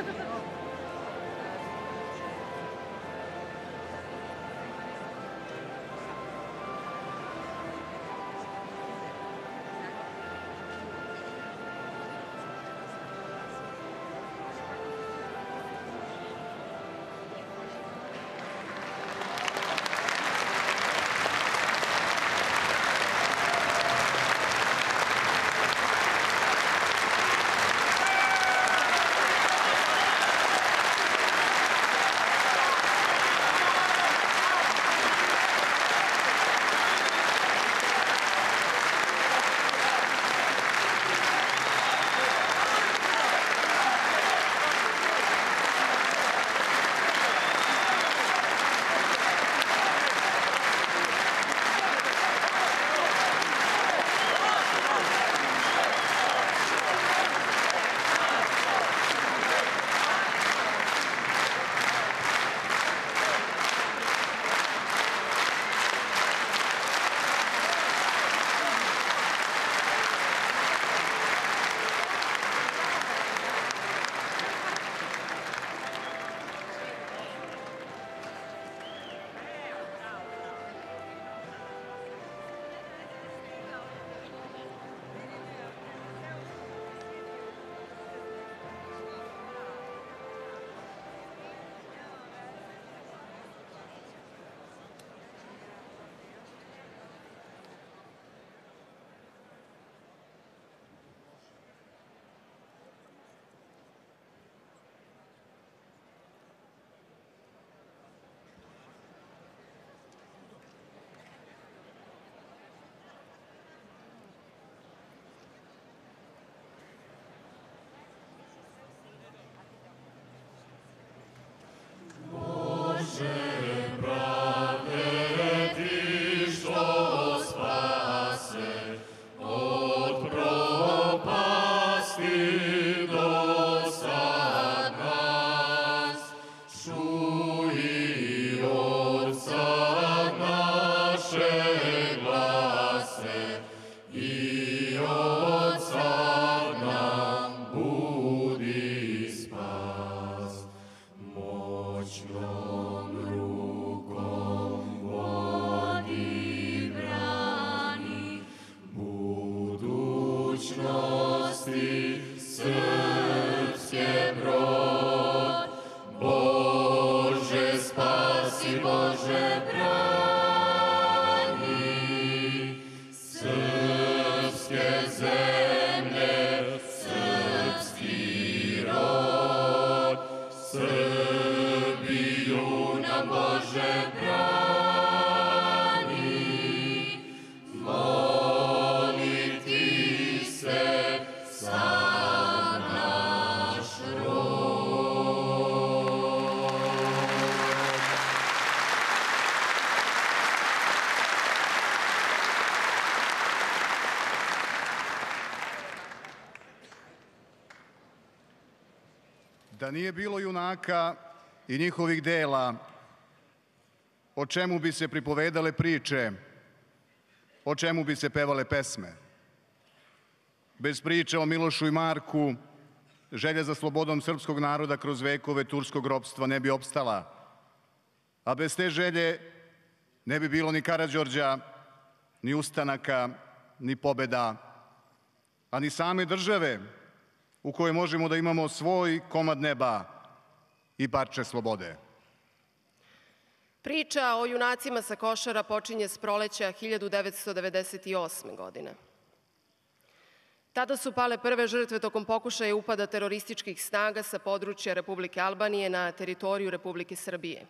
Da nije bilo junaka i njihovih dela, o čemu bi se pripovedale priče, o čemu bi se pevale pesme? Bez priče o Milošu i Marku, želja za slobodom srpskog naroda kroz vekove turskog ropstva ne bi opstala, a bez te želje ne bi bilo ni Karađorđa, ni ustanaka, ni pobeda, a ni same države u kojoj možemo da imamo svoj komad neba i parče slobode. Priča o junacima sa Košara počinje s proleća 1998. godine. Tada su pale prve žrtve tokom pokušaja upada terorističkih snaga sa područja Republike Albanije na teritoriju Republike Srbije.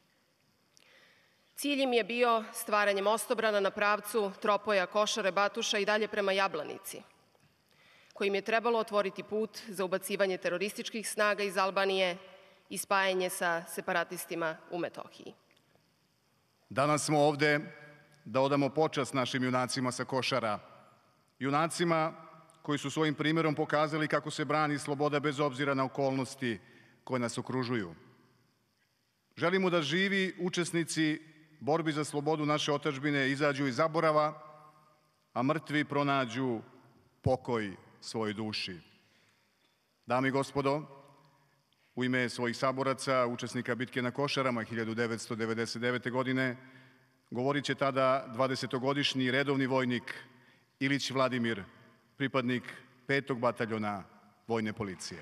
Cilj im je bio stvaranje mostobrana na pravcu Tropoja, Košare, Batuša i dalje prema Jablanici, kojim je trebalo otvoriti put za ubacivanje terorističkih snaga iz Albanije i spajanje sa separatistima u Metohiji. Danas smo ovde da odamo počast našim junacima sa Košara, junacima koji su svojim primjerom pokazali kako se brani sloboda bez obzira na okolnosti koje nas okružuju. Želimo da živi učesnici borbi za slobodu naše otadžbine izađu iz zaborava, a mrtvi pronađu pokoj svojoj duši. Dame i gospodo, U ime svojih saboraca, učesnika bitke na Košarama 1999. godine, govorit će tada 20-godišnji redovni vojnik Ilić Vladimir, pripadnik 5. bataljona Vojne policije.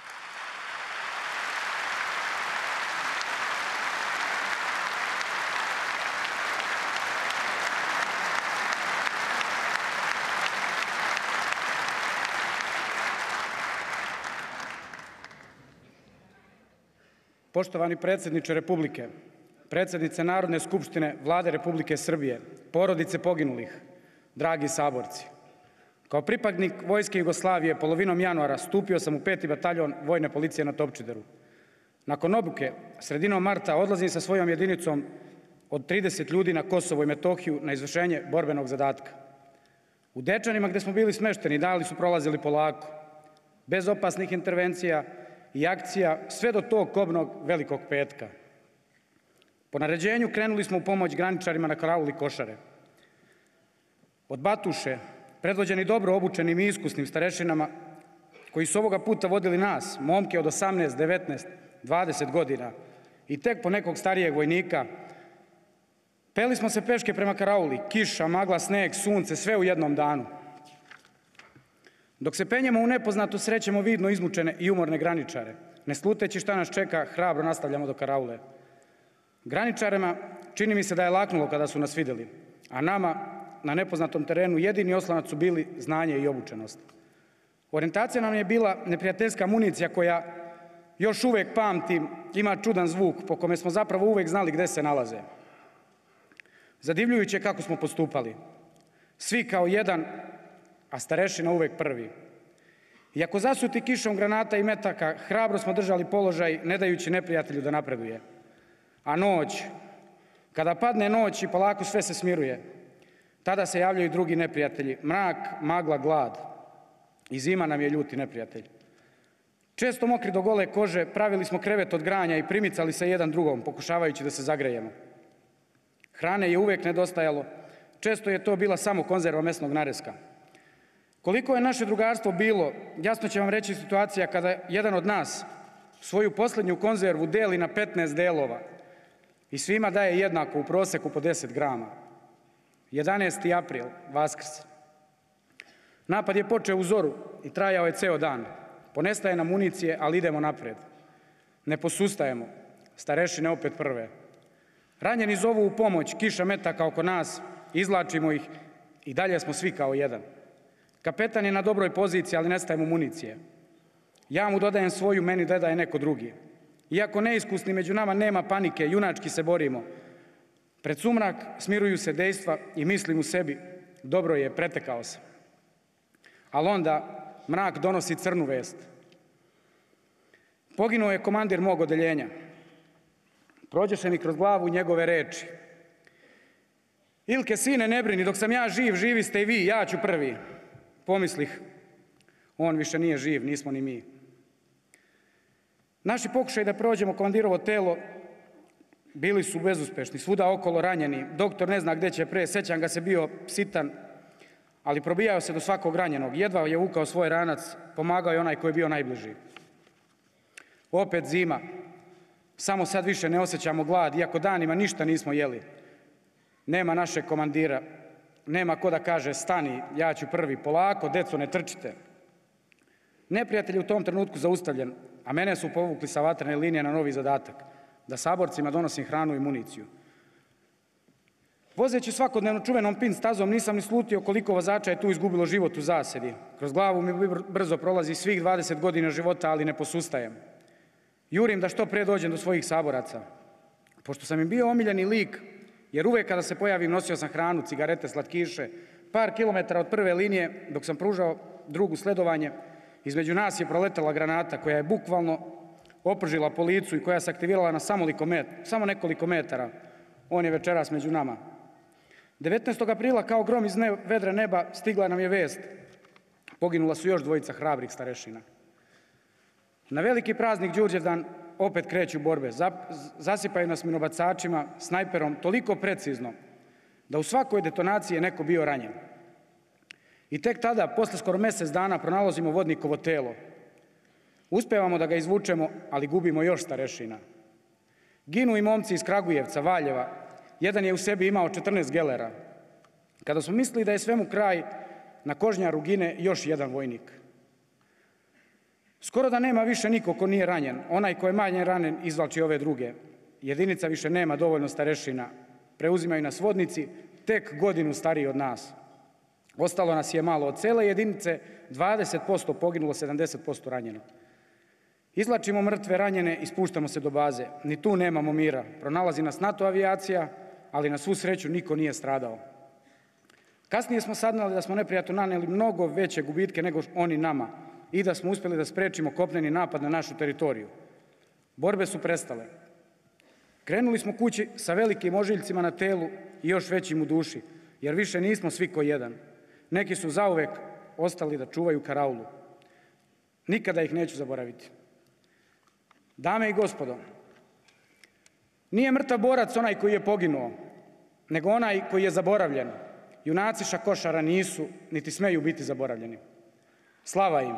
Poštovani predsjedniče Republike, predsjednice Narodne skupštine Vlade Republike Srbije, porodice poginulih, dragi saborci. Kao pripadnik Vojske Jugoslavije polovinom januara stupio sam u 5. bataljon Vojne policije na Topčideru. Nakon obuke, sredinom marta odlazim sa svojom jedinicom od 30 ljudi na Kosovo i Metohiju na izvršenje borbenog zadatka. U Dečanima gde smo bili smešteni dali su prolazili polako, bez opasnih intervencija i akcija sve do tog kobnog Velikog petka. Po naređenju krenuli smo u pomoć graničarima na karauli Košare. Od Batuše, predvođeni dobro obučenim i iskusnim starešinama, koji su ovoga puta vodili nas, momke od 18, 19, 20 godina i tek po nekog starijeg vojnika, peli smo se peške prema karauli, kiša, magla, sneg, sunce, sve u jednom danu. Dok se penjemo u nepoznato srećemo vidno izmučene i umorne graničare. Ne sluteći šta nas čeka, hrabro nastavljamo do karaule. Graničarima čini mi se da je laknulo kada su nas vidjeli, a nama na nepoznatom terenu jedini oslonac su bili znanje i obučenost. Orijentacija nam je bila neprijateljska municija koja još uvek pamtim, ima čudan zvuk po kome smo zapravo uvek znali gde se nalaze. Zadivljujuće kako smo postupali. Svi kao jedan, a starešina uvek prvi. Iako zasuti kišom granata i metaka, hrabro smo držali položaj, ne dajući neprijatelju da napreduje. A noć, kada padne noć i polako sve se smiruje, tada se javljaju drugi neprijatelji. Mrak, magla, glad. I zima nam je ljuti neprijatelj. Često mokri do gole kože, pravili smo krevet od granja i primicali se jedan drugom, pokušavajući da se zagrejemo. Hrane je uvek nedostajalo, često je to bila samo konzerva mesnog nareska. Koliko je naše drugarstvo bilo, jasno će vam reći situacija kada jedan od nas svoju posljednju konzervu deli na 15 delova i svima daje jednako u proseku po 10 grama. 11. april, Vaskrs. Napad je počeo u zoru i trajao je ceo dan. Ponestaje nam municije, ali idemo napred. Ne posustajemo, starešine opet prve. Ranjeni zovu u pomoć, kiša metaka oko nas, izvlačimo ih i dalje smo svi kao jedan. Kapetan je na dobroj poziciji, ali nestaje mu municije. Ja mu dodajem svoju, meni dodaje neko drugi. Iako neiskusni među nama nema panike, junački se borimo. Pred sumrak smiruju se dejstva i mislim u sebi, dobro je, pretekao sam. Ali onda mrak donosi crnu vest. Poginuo je komandir mog odeljenja. Prođeše mi kroz glavu njegove reči. Ilke, sine, ne brini, dok sam ja živ, živi ste i vi, ja ću prvi. Pomislih, on više nije živ, nismo ni mi. Naši pokušaj da prođemo komandirovo telo bili su bezuspešni, svuda okolo ranjeni. Doktor ne zna gde će pre, sećam ga se bio sitan, ali probijao se do svakog ranjenog. Jedva je vukao svoj ranac, pomagao je onaj koji je bio najbliži. Opet zima. Samo sad više ne osjećamo glad, iako danima ništa nismo jeli. Nema našeg komandira. Nema ko da kaže stani, ja ću prvi, polako, deco, ne trčite. Neprijatelj je u tom trenutku zaustavljen, a mene su povukli sa vatrene linije na novi zadatak, da saborcima donosim hranu i municiju. Vozeći svakodnevno čuvenom pin stazom nisam ni slutio koliko vozača je tu izgubilo život u zasedi. Kroz glavu mi brzo prolazi svih 20 godina života, ali ne posustajem. Jurim da što pre dođem do svojih saboraca. Pošto sam im bio omiljeni lik, jer uvek kada se pojavim nosio sam hranu, cigarete, slatkiše, par kilometara od prve linije, dok sam pružao drugu sledovanje, između nas je proletela granata koja je bukvalno opržila po licu i koja se aktivirala na samo nekoliko metara. On je večeras među nama. 19. aprila kao grom iz vedra neba stigla nam je vest. Poginula su još dvojica hrabrih starešina. Na veliki praznik Đurđevdan opet kreću borbe. Zasipaju nas minobacačima, snajperom, toliko precizno da u svakoj detonaciji je neko bio ranjen. I tek tada, posle skoro mesec dana, pronalazimo vodnikovo telo. Uspevamo da ga izvučemo, ali gubimo još starešina. Ginu i momci iz Kragujevca, Valjeva, jedan je u sebi imao 14 gelera. Kada smo mislili da je svemu kraj, na Kožnjaru gine još jedan vojnik. Skoro da nema više niko ko nije ranjen. Onaj ko je manje ranjen izvlači ove druge. Jedinica više nema dovoljno starešina. Preuzimaju nas vodnici, tek godinu stariji od nas. Ostalo nas je malo. Od cele jedinice 20% poginulo, 70% ranjeno. Izvlačimo mrtve, ranjene i spuštamo se do baze. Ni tu nemamo mira. Pronalazi nas NATO avijacija, ali na svu sreću niko nije stradao. Kasnije smo saznali da smo neprijatelju naneli mnogo veće gubitke nego oni nama i da smo uspjeli da sprečimo kopneni napad na našu teritoriju. Borbe su prestale. Krenuli smo kući sa velikim ožiljcima na telu i još većim u duši, jer više nismo svi ko jedan. Neki su zauvek ostali da čuvaju karaulu. Nikada ih neću zaboraviti. Dame i gospodo, nije mrtav borac onaj koji je poginuo, nego onaj koji je zaboravljen. Junaci Šakošara nisu, niti smeju biti zaboravljeni. Slava im!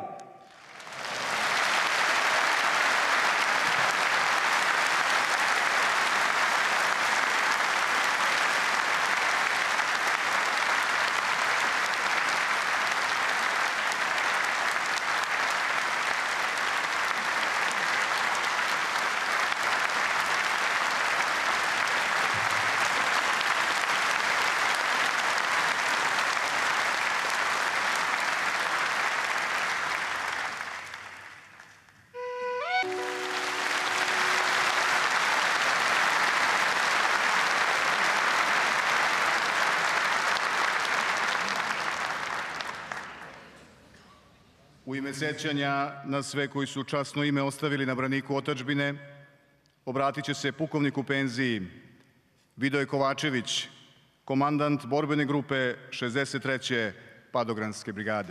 U ime sećanja na sve koji su časno ime ostavili na braniku otadžbine, obratit će se pukovnik u penziji Vidoje Kovačević, komandant borbene grupe 63. Padogranske brigade.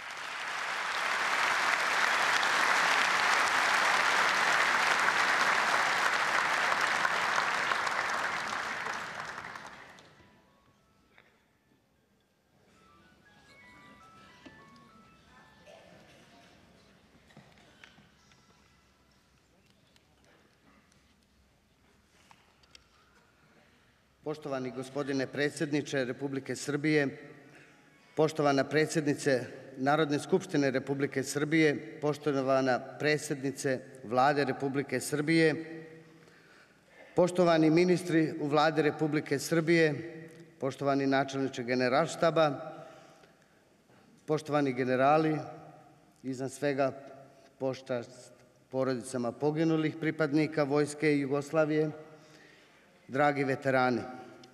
Poštovani gospodine predsjedniče Republike Srbije, poštovana predsjednice Narodne skupštine Republike Srbije, poštovana predsjednice Vlade Republike Srbije, poštovani ministri u Vladi Republike Srbije, poštovani načelniče Generalštaba, poštovani generali, iznad svega pošast porodicama poginulih pripadnika Vojske Jugoslavije, dragi veterani.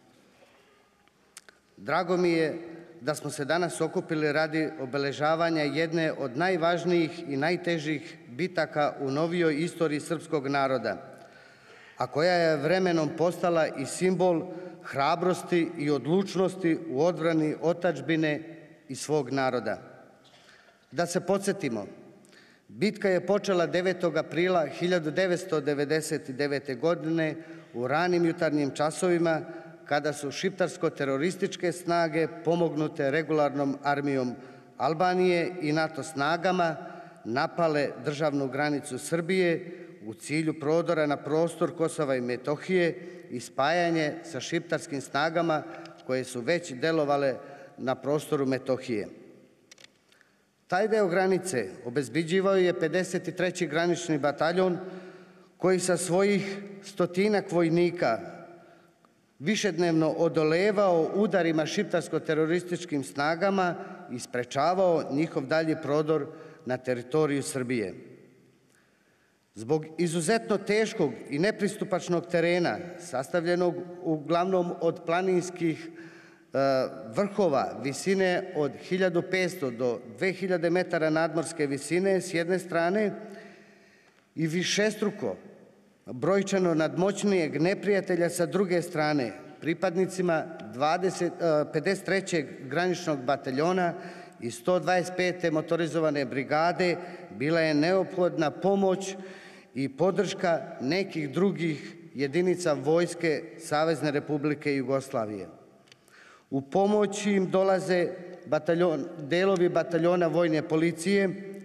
Drago mi je da smo se danas okupili radi obeležavanja jedne od najvažnijih i najtežih bitaka u novijoj istoriji srpskog naroda, a koja je vremenom postala i simbol hrabrosti i odlučnosti u odbrani otadžbine i svog naroda. Da se podsjetimo, bitka je počela 9. aprila 1999. godine u ranim jutarnjim časovima, kada su šiptarsko-terorističke snage pomognute regularnom armijom Albanije i NATO snagama napale državnu granicu Srbije u cilju prodora na prostor Kosova i Metohije i spajanje sa šiptarskim snagama koje su već delovale na prostoru Metohije. Taj deo granice obezbeđivao je 53. granični bataljon koji sa svojih 100-ak vojnika višednevno odolevao udarima šiptarsko-terorističkim snagama i sprečavao njihov dalji prodor na teritoriju Srbije. Zbog izuzetno teškog i nepristupačnog terena, sastavljenog uglavnom od planinskih vrhova visine od 1500 do 2000 metara nadmorske visine s jedne strane i višestruko brojčano nadmoćnijeg neprijatelja sa druge strane, pripadnicima 53. graničnog bataljona i 125. motorizovane brigade bila je neophodna pomoć i podrška nekih drugih jedinica Vojske Savezne Republike Jugoslavije. U pomoć im dolaze delovi bataljona vojne policije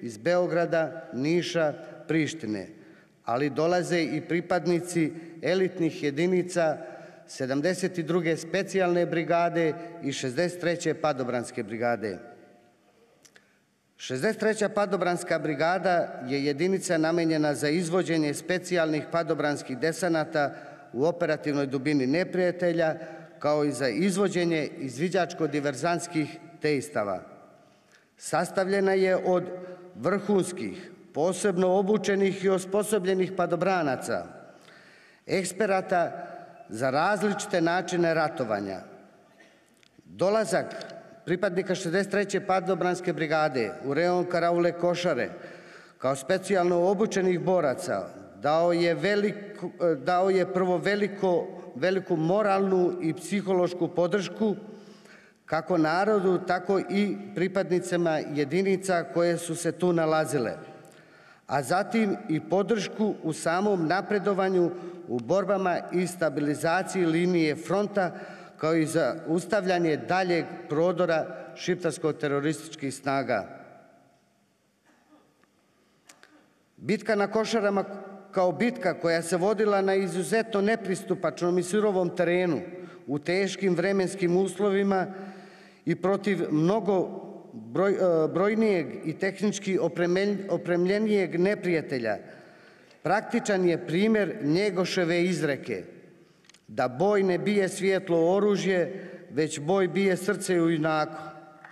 iz Beograda, Niša, Prištine, ali dolaze i pripadnici elitnih jedinica 72. specijalne brigade i 63. padobranske brigade. 63. padobranska brigada je jedinica namenjena za izvođenje specijalnih padobranskih desanata u operativnoj dubini neprijatelja, kao i za izvođenje izviđačko-diverzantskih dejstava. Sastavljena je od vrhunskih, posebno obučenih i osposobljenih padobranaca, eksperata za različite načine ratovanja. Dolazak pripadnika 63. padobranske brigade u rejon karaule Košare kao specijalno obučenih boraca dao je prvo veliku moralnu i psihološku podršku kako narodu, tako i pripadnicama jedinica koje su se tu nalazile, a zatim i podršku u samom napredovanju u borbama i stabilizaciji linije fronta, kao i za ustavljanje daljeg prodora šiptarsko-terorističkih snaga. Bitka na Košarama kao bitka koja se vodila na izuzetno nepristupačnom i surovom terenu, u teškim vremenskim uslovima i protiv mnogo brojnijeg i tehnički opremljenijeg neprijatelja, praktičan je primjer Njegoševe izreke da boj ne bije svijetlo oružje, već boj bije srce u junaku.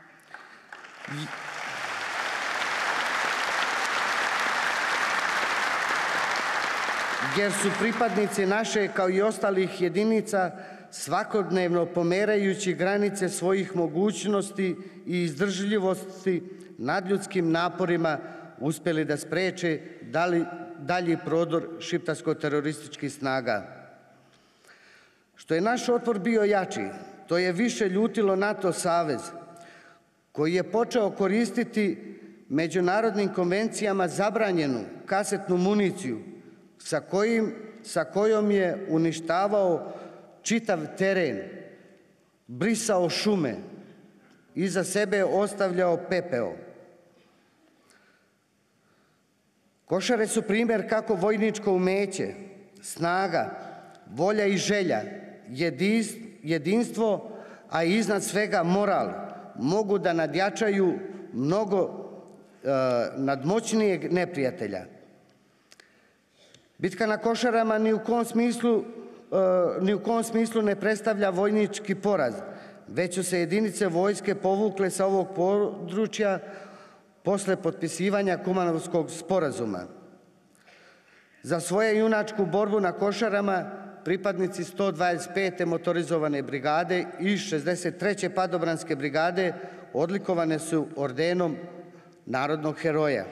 Jer su pripadnici naše, kao i ostalih jedinica, svakodnevno pomerajući granice svojih mogućnosti i izdržljivosti nadljudskim naporima uspjeli da spreče dalji prodor šiptarsko-terorističkih snaga. Što je naš otpor bio jači, to je više ljutilo NATO savez, koji je počeo koristiti međunarodnim konvencijama zabranjenu kasetnu municiju, sa kojom je uništavao čitav teren, brisao šume, iza sebe ostavljao pepeo. Košare su primjer kako vojničko umeće, snaga, volja i želja, jedinstvo, a iznad svega moral, mogu da nadjačaju mnogo nadmoćnijeg neprijatelja. Bitka na Košarama ni u kom smislu ne predstavlja vojnički poraz, već su se jedinice vojske povukle sa ovog područja posle potpisivanja Kumanovskog sporazuma. Za svoju junačku borbu na Košarama pripadnici 125. motorizovane brigade i 63. padobranske brigade odlikovane su ordenom narodnog heroja.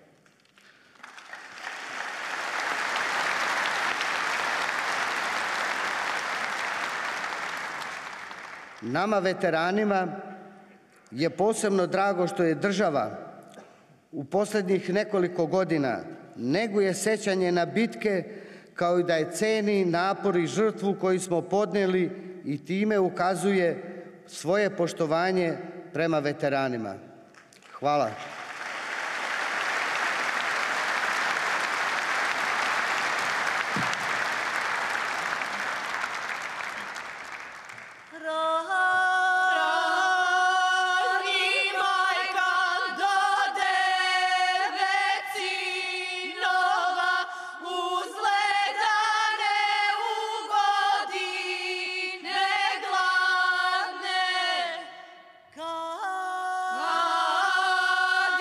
Nama veteranima je posebno drago što je država u posljednjih nekoliko godina neguje sećanje na bitke, kao i da je ceni napor i žrtvu koju smo podnijeli i time ukazuje svoje poštovanje prema veteranima. Hvala. Kad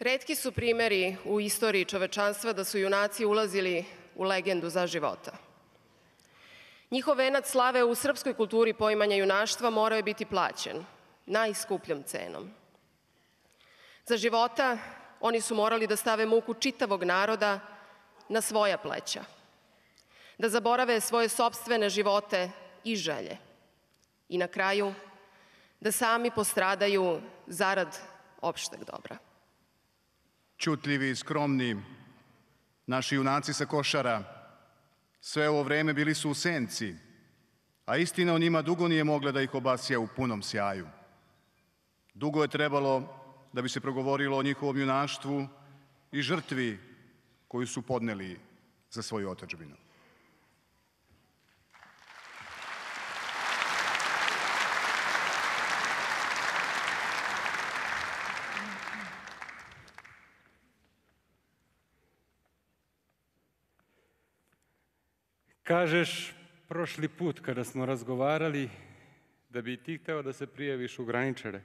Retki su primeri u istoriji čovečanstva da su junaci ulazili u legendu za života. Njihov venac slave u srpskoj kulturi poimanja junaštva morao je biti plaćen najskupljom cenom. Za života oni su morali da stave muku čitavog naroda na svoja pleća, da zaborave svoje sopstvene živote i želje i na kraju da sami postradaju zarad opšteg dobra. Ćutljivi i skromni, naši junaci sa Košara sve ovo vreme bili su u senci, a istina o njima dugo nije mogla da ih obasja u punom sjaju. Dugo je trebalo da bi se progovorilo o njihovom junaštvu i žrtvi koju su podneli za svoju otadžbinu. Kažeš prošli put kada smo razgovarali da bi ti hteo da se prijaviš u graničare.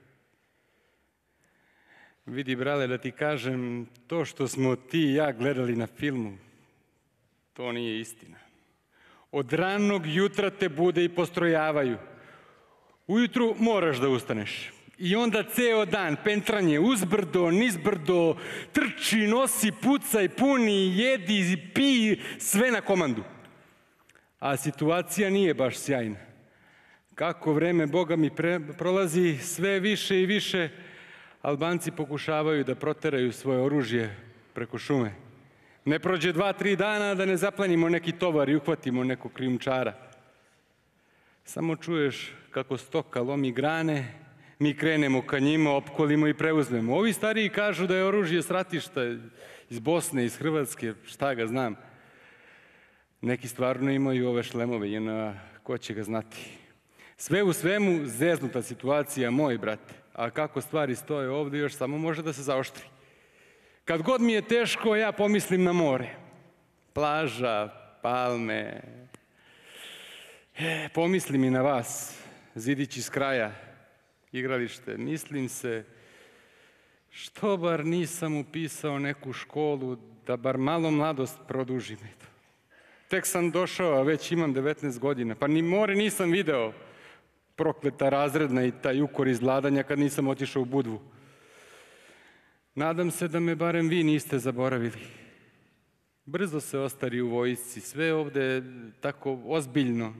Vidi, brale, da ti kažem, to što smo ti i ja gledali na filmu, to nije istina. Od ranog jutra te bude i postrojavaju. Ujutru moraš da ustaneš. I onda ceo dan pentranje uzbrdo, nizbrdo, trči, nosi, pucaj, puni, jedi, piji, sve na komandu. A situacija nije baš sjajna. Kako vreme, Boga mi, prolazi, sve više i više Albanci pokušavaju da proteraju svoje oružje preko šume. Ne prođe 2-3 dana da ne zaplenimo neki tovar i uhvatimo nekog krijumčara. Samo čuješ kako stoka lomi grane, mi krenemo ka njima, opkolimo i preuzmemo. Ovi stariji kažu da je oružje s ratišta iz Bosne, iz Hrvatske, šta ga znam. Neki stvarno imaju ove šlemove, ko će ga znati. Sve u svemu, zeznuta situacija, moj brate. A kako stvari stoje ovdje, još samo može da se zaoštri. Kad god mi je teško, ja pomislim na more. Plaža, palme. Pomislim i na vas, zidići s kraja, igralište. Mislim se, što bar nisam upisao neku školu, da bar malo mladost produžim. Tek sam došao, a već imam 19 godina. Pa ni more nisam video. Prokleta razredna i taj ukor iz vladanja kad nisam otišao u Budvu. Nadam se da me barem vi niste zaboravili. Brzo se ostari u vojsci, sve ovde tako ozbiljno.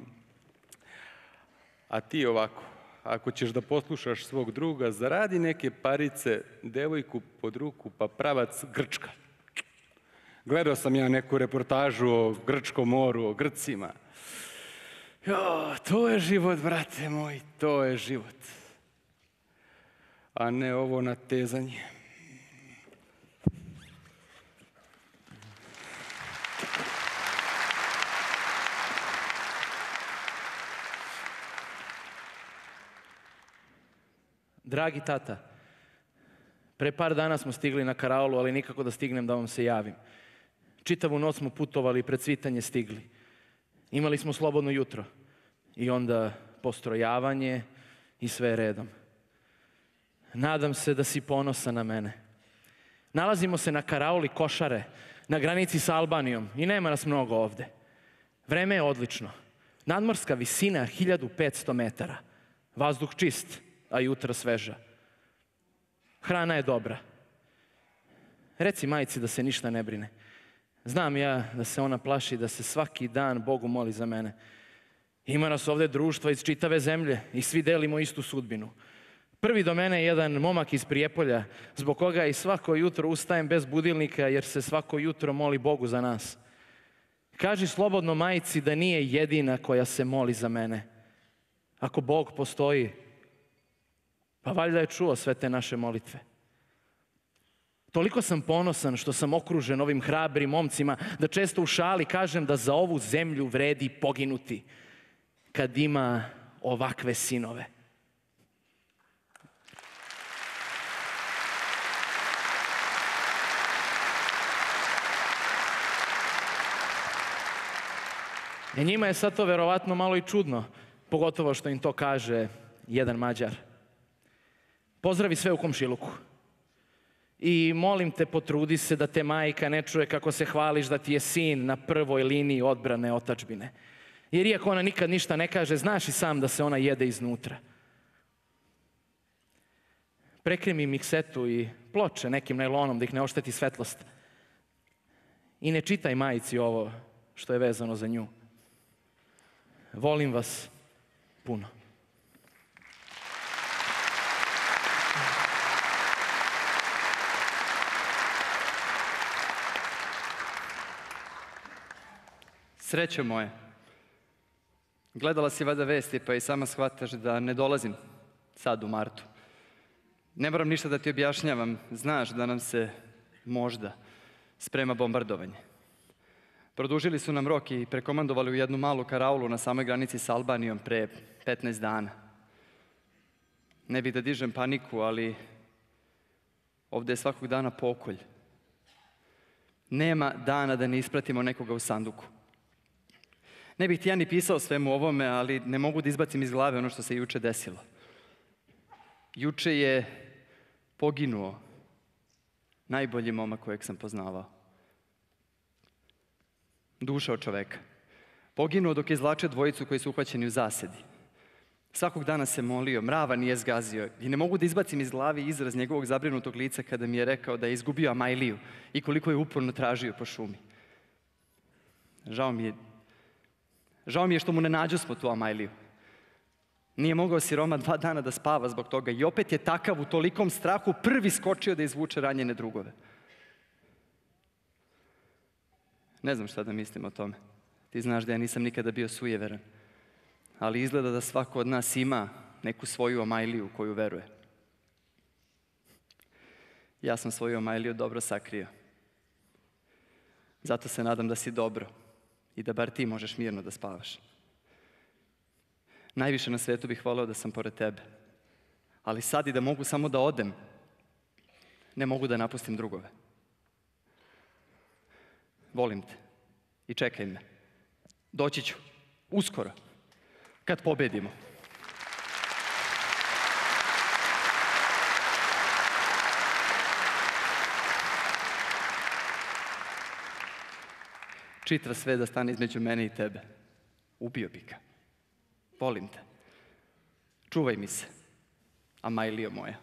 A ti ovako, ako ćeš da poslušaš svog druga, zaradi neke parice, devojku pod ruku, pa pravac Grčka. Gledao sam ja neku reportažu o Grčkom moru, o Grcima. Jo, to je život, brate moj, to je život. A ne ovo natezanje. Dragi tata, pre par dana smo stigli na karaolu, ali nikako da stignem da vam se javim. Čitavu noć smo putovali i pred svitanje stigli. Imali smo slobodno jutro i onda postrojavanje i sve redom. Nadam se da si ponosan na mene. Nalazimo se na karaoli Košare, na granici sa Albanijom i nema nas mnogo ovde. Vreme je odlično. Nadmorska visina 1500 metara. Vazduh čist, a jutra sveža. Hrana je dobra. Reci majci da se ništa ne brine. Znam ja da se ona plaši da se svaki dan Bogu moli za mene. Ima nas ovde društva iz čitave zemlje i svi delimo istu sudbinu. Prvi do mene je jedan momak iz Prijepolja, zbog koga i svako jutro ustajem bez budilnika jer se svako jutro moli Bogu za nas. Kaži slobodno majci da nije jedina koja se moli za mene. Ako Bog postoji, pa valjda je čuo sve te naše molitve. Toliko sam ponosan što sam okružen ovim hrabrim momcima da često u šali kažem da za ovu zemlju vredi poginuti kad ima ovakve sinove. Njima je sad to verovatno malo i čudno, pogotovo što im to kaže jedan Mađar. Pozdravi sve u komšiluku. I molim te, potrudi se da te majka ne čuje kako se hvališ da ti je sin na prvoj liniji odbrane otadžbine. Jer iako ona nikad ništa ne kaže, znaš i sam da se ona jede iznutra. Prekrimi miksetu i ploče nekim najlonom da ih ne ošteti svetlost. I ne čitaj majici ovo što je vezano za nju. Volim vas puno. Srećo moje, gledala si valjda vesti pa i sama shvataš da ne dolazim sad u martu. Ne moram ništa da ti objašnjavam, znaš da nam se možda sprema bombardovanje. Produžili su nam rok i prekomandovali u jednu malu karaulu na samoj granici sa Albanijom pre 15 dana. Ne bih da dižem paniku, ali ovde je svakog dana pokolj. Nema dana da ne ispratimo nekoga u sanduku. Ne bih ti ja ni pisao svemu ovome, ali ne mogu da izbacim iz glave ono što se juče desilo. Juče je poginuo najbolji momak kojeg sam poznavao. Duša od čoveka. Poginuo dok je izvlačio dvojicu koji su uhvaćeni u zasedi. Svakog dana se molio, mrava nije zgazio i ne mogu da izbacim iz glavi izraz njegovog zabrinutog lica kada mi je rekao da je izgubio Amajliju i koliko je uporno tražio po šumi. Žao mi je što mu ne nađosmo tu Amajliju. Nije mogao siroma 2 dana da spava zbog toga i opet je takav u tolikom strahu prvi skočio da izvuče ranjene drugove. Ne znam šta da mislim o tome. Ti znaš da ja nisam nikada bio sujeveran. Ali izgleda da svako od nas ima neku svoju Amajliju u koju veruje. Ja sam svoju Amajliju dobro sakrio. Zato se nadam da si dobro i da bar ti možeš mirno da spavaš. Najviše na svetu bih voleo da sam pored tebe. Ali sad i da mogu samo da odem, ne mogu da napustim drugove. Volim te i čekaj me. Doći ću, uskoro, kad pobedimo. Čitav sve da stane između mene i tebe. Ubio bi ga. Volim te. Čuvaj mi se, Amajlio moja.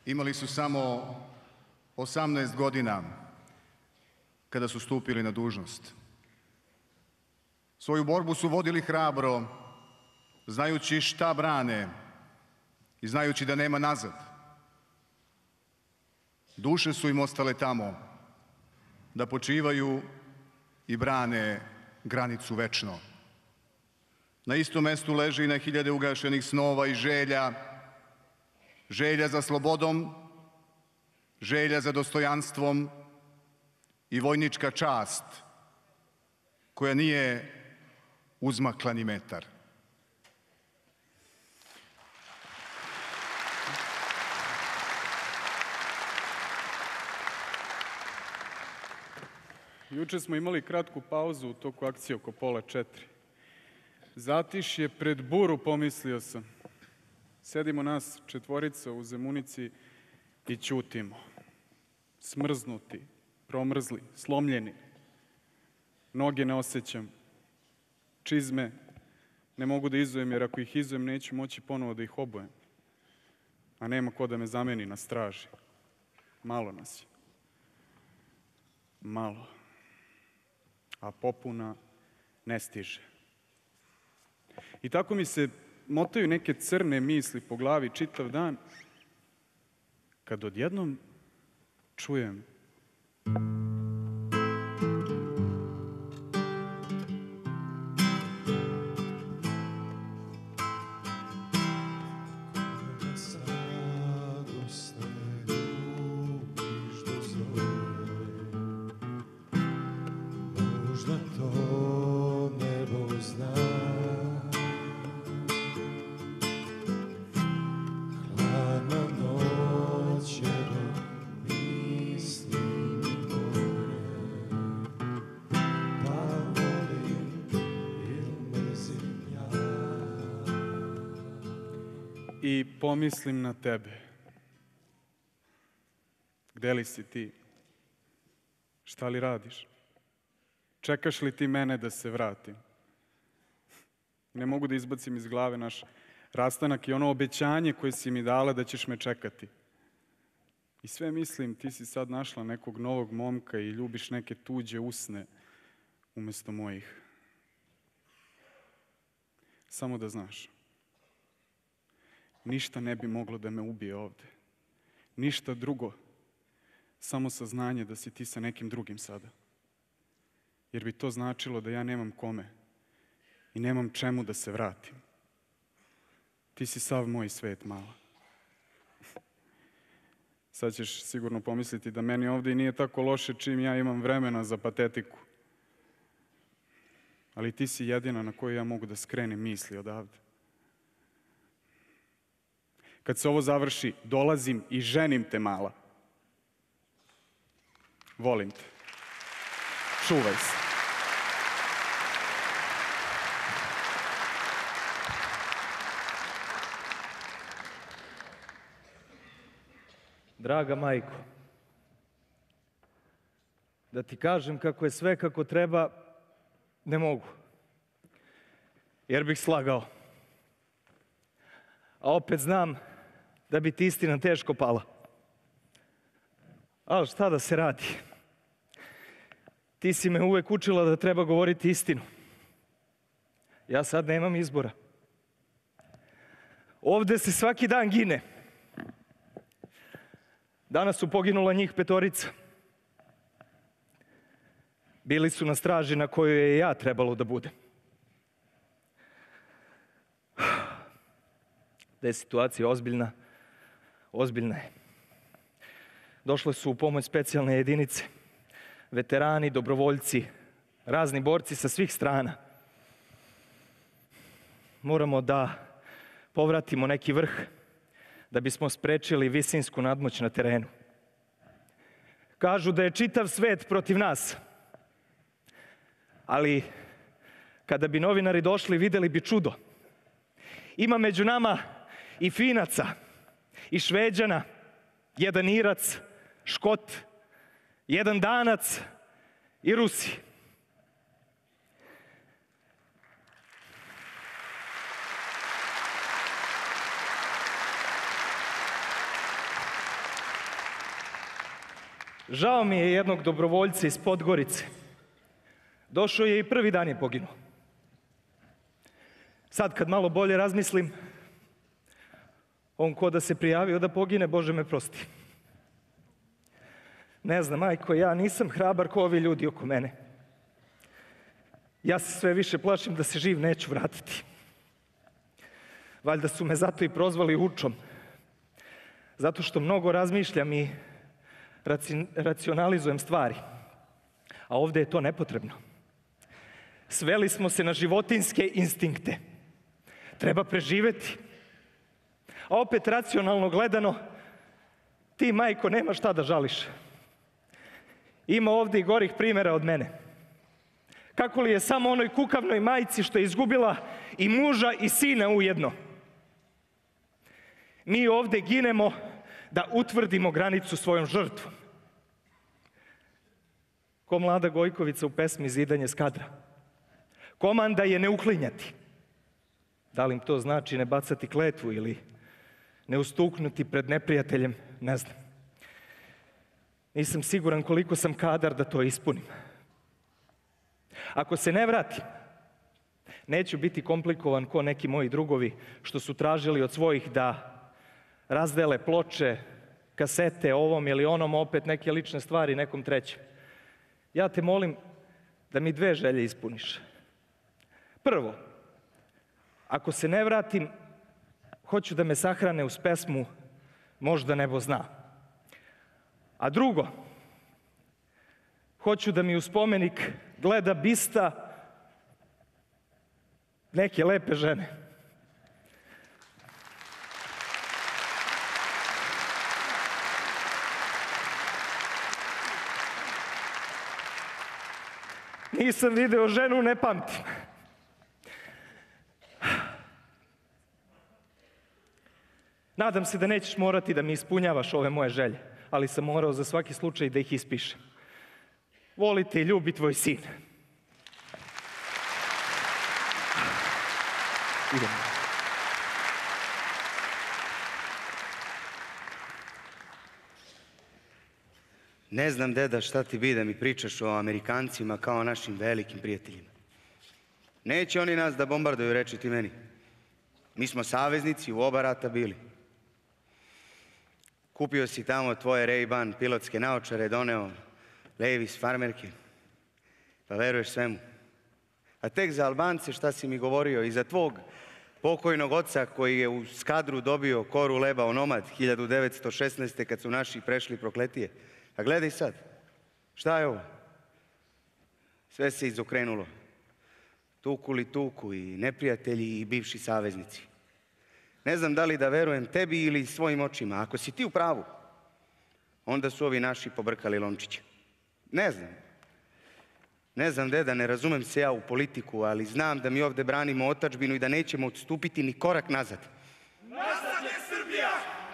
imali su samo 18 godina kada su stupili na dužnost. Svoju borbu su vodili hrabro, znajući šta brane i znajući da nema nazad. Duše su im ostale tamo da počivaju i brane granicu večno. Na istom mestu leži i na hiljade ugašenih snova i želja, želja za slobodom, želja za dostojanstvom i vojnička čast koja nije uzmakla ni metar. Juče smo imali kratku pauzu u toku akcije oko 3:30. Zatišje pred buru, pomislio sam. Sedimo nas 4 u Zemunici i ćutimo. Smrznuti, promrzli, slomljeni. Noge ne osjećam. Čizme ne mogu da izujem, jer ako ih izujem neću moći ponovo da ih obujem. A nema ko da me zameni na straži. Malo nas je. Malo. A popuna ne stiže. I tako mi se motaju neke crne misli po glavi čitav dan, kad odjednom čujem i pomislim na tebe. Gde li si ti? Šta li radiš? Čekaš li ti mene da se vratim? Ne mogu da izbacim iz glave naš rastanak i ono obećanje koje si mi dala da ćeš me čekati. I sve mislim, ti si sad našla nekog novog momka i ljubiš neke tuđe usne umesto mojih. Samo da znaš. Ništa ne bi moglo da me ubije ovde. Ništa drugo. Samo saznanje da si ti sa nekim drugim sada. Jer bi to značilo da ja nemam kome i nemam čemu da se vratim. Ti si sav moj svet, mala. Sad ćeš sigurno pomisliti da meni ovde i nije tako loše čim ja imam vremena za patetiku. Ali ti si jedina na koju ja mogu da skrenem misli odavde. Kad se ovo završi, dolazim i ženim te, mala. Volim te. Čuvaj se. Draga majko, da ti kažem kako je sve kako treba, ne mogu. Jer bih slagao. A opet znam da bi ti istina teško pala. Ali šta da se radi? Ti si me uvek učila da treba govoriti istinu. Ja sad nemam izbora. Ovde se svaki dan gine. Danas su poginula njih 5. Bili su na straži na kojoj je ja trebalo da budem. Da je situacija ozbiljna, ozbiljna je. Došle su u pomoć specijalne jedinice, veterani, dobrovoljci, razni borci sa svih strana. Moramo da povratimo neki vrh da bismo sprečili visinsku nadmoć na terenu. Kažu da je čitav svet protiv nas, ali kada bi novinari došli videli bi čudo. Ima među nama i Finaca, i Šveđana, jedan Irac, Škot, jedan Danac i Rusi. Žao mi je jednog dobrovoljca iz Podgorice. Došao je i prvi dan je poginuo. Sad kad malo bolje razmislim, on ko da se prijavio da pogine, Bože me prosti. Ne znam, majko, ja nisam hrabar ko ovi ljudi oko mene. Ja se sve više plašim da se živ neću vratiti. Valjda su me zato i prozvali učom. Zato što mnogo razmišljam i racionalizujem stvari. A ovdje je to nepotrebno. Sveli smo se na životinjske instinkte. Treba preživeti. A opet racionalno gledano, ti, majko, nema šta da žališ. Ima ovdje i gorih primjera od mene. Kako li je samo onoj kukavnoj majci što je izgubila i muža i sina ujedno. Mi ovdje ginemo da utvrdimo granicu svojom žrtvom. Ko mlada Gojkovica u pesmi Zidanje s kadra. Komanda je ne uklinjati. Da li im to znači ne bacati kletvu ili ne ustuknuti pred neprijateljem, ne znam. Nisam siguran koliko sam kadar da to ispunim. Ako se ne vratim, neću biti komplikovan ko neki moji drugovi što su tražili od svojih da razdele ploče, kasete, ovom ili onom, opet neke lične stvari nekom trećem. Ja te molim da mi 2 želje ispuniš. Prvo, ako se ne vratim, hoću da me sahrane uz pesmu Možda nebo zna. A drugo, hoću da mi u spomenik gleda bista neke lepe žene. Nisam video ženu, ne pamtim. Nadam se da nećeš morati da mi ispunjavaš ove moje želje, ali sam morao za svaki slučaj da ih ispišem. Volite i ljubi tvoj sin. Idemo. Ne znam, deda, šta ti bi da mi pričaš o Amerikancima kao o našim velikim prijateljima. Neće oni nas da bombarduju, reći ti meni. Mi smo saveznici, u oba rata bili. Kupio si tamo tvoje Ray-Ban pilotske naočare, doneo Levi's farmerke, pa veruješ svemu. A tek za Albance šta si mi govorio i za tvog pokojnog oca koji je u Skadru dobio koru leba onomad 1916. kad su naši prešli Prokletije. A gledaj sad, šta je ovo? Sve se izokrenulo. Tuku li tuku i neprijatelji i bivši saveznici. Ne znam da li da verujem tebi ili svojim očima. Ako si ti u pravu, onda su ovi naši pobrkali lončiće. Ne znam. Ne znam, deda, ne razumem se ja u politiku, ali znam da mi ovdje branimo otadžbinu i da nećemo odstupiti ni korak nazad. Nazad je Srbija!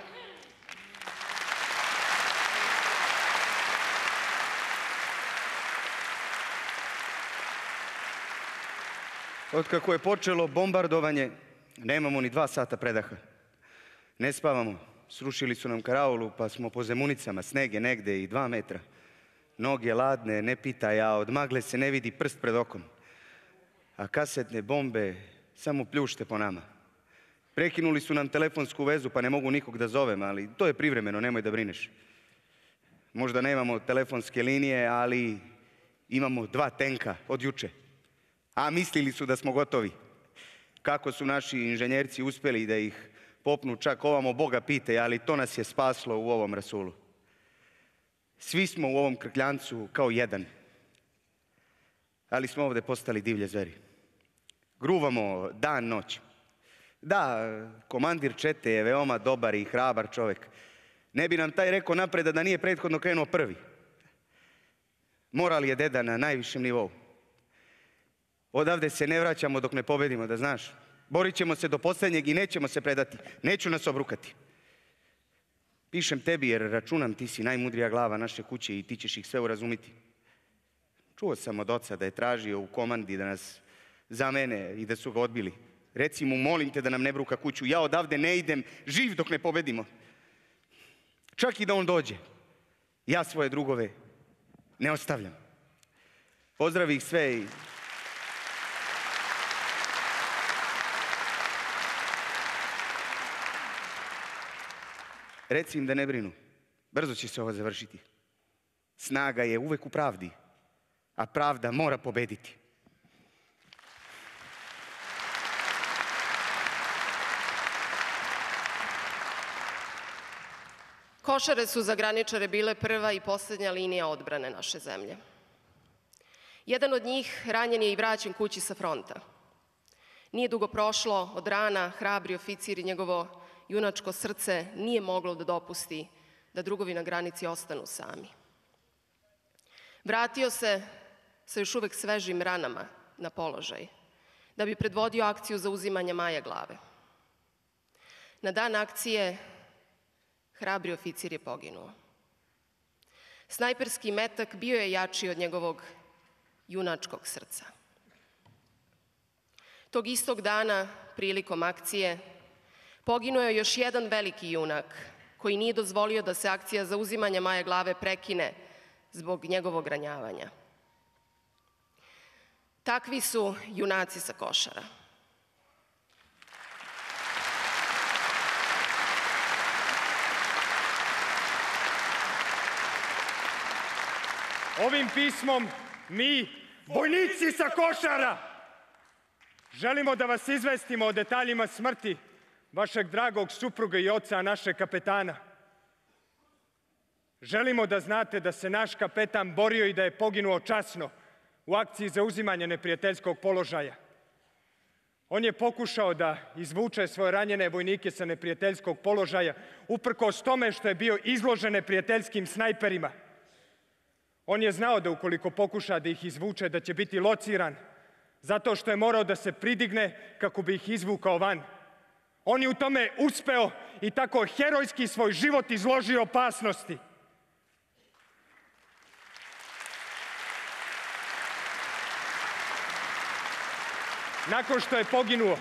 Otkako je počelo bombardovanje, nemamo ni 2 sata predaha. Ne spavamo. Srušili su nam karaulu, pa smo po zemunicama, sneg je negde i 2 metra. Noge ladne, ne pitaj, a od magle se ne vidi prst pred okom. A kasetne bombe samo pljušte po nama. Prekinuli su nam telefonsku vezu, pa ne mogu nikog da zovem, ali to je privremeno, nemoj da brineš. Možda nemamo telefonske linije, ali imamo 2 tenka od juče. A mislili su da smo gotovi. Kako su naši inženjerci uspjeli da ih popnu čak ovamo Boga pite, ali to nas je spaslo u ovom rasulu. Svi smo u ovom krkljancu kao jedan. Ali smo ovdje postali divlje zveri. Gruvamo dan, noć. Da, komandir čete je veoma dobar i hrabar čovjek. Ne bi nam taj rekao napred da nije prethodno krenuo prvi. Moral je, deda, na najvišem nivou. Odavde se ne vraćamo dok ne pobedimo, da znaš. Borit ćemo se do posljednjeg i nećemo se predati. Neću nas obrukati. Pišem tebi jer računam ti si najmudrija glava naše kuće i ti ćeš ih sve urazumiti. Čuo sam od oca da je tražio u komandi da nas zamene i da su ga odbili. Reci mu, molim te da nam ne bruka kuću. Ja odavde ne idem živ dok ne pobedimo. Čak i da on dođe. Ja svoje drugove ne ostavljam. Pozdravi ih sve i... Reci im da ne brinu. Brzo će se ovo završiti. Snaga je uvek u pravdi, a pravda mora pobediti. Košare su za graničare bile prva i posljednja linija odbrane naše zemlje. Jedan od njih ranjen je i vraćen kući sa fronta. Nije dugo prošlo od rana, hrabri oficir i njegovo junačko srce nije moglo da dopusti da drugovi na granici ostanu sami. Vratio se sa još uvek svežim ranama na položaj, da bi predvodio akciju za uzimanje Majaglave. Na dan akcije hrabri oficir je poginuo. Snajperski metak bio je jači od njegovog junačkog srca. Tog istog dana, prilikom akcije, poginuo je još jedan veliki junak koji nije dozvolio da se akcija za uzimanje Majaglave prekine zbog njegovog ranjavanja. Takvi su junaci sa Košara. Ovim pismom mi, vojnici sa Košara, želimo da vas izvestimo o detaljima smrti vašeg dragog supruga i oca, našeg kapetana. Želimo da znate da se naš kapetan borio i da je poginuo časno u akciji za uzimanje neprijateljskog položaja. On je pokušao da izvuče svoje ranjene vojnike sa neprijateljskog položaja, uprkos tome što je bio izložen neprijateljskim snajperima. On je znao da ukoliko pokuša da ih izvuče, da će biti lociran, zato što je morao da se pridigne kako bi ih izvukao van. On je u tome uspeo i tako herojski svoj život izložio opasnosti. Nakon što je poginuo,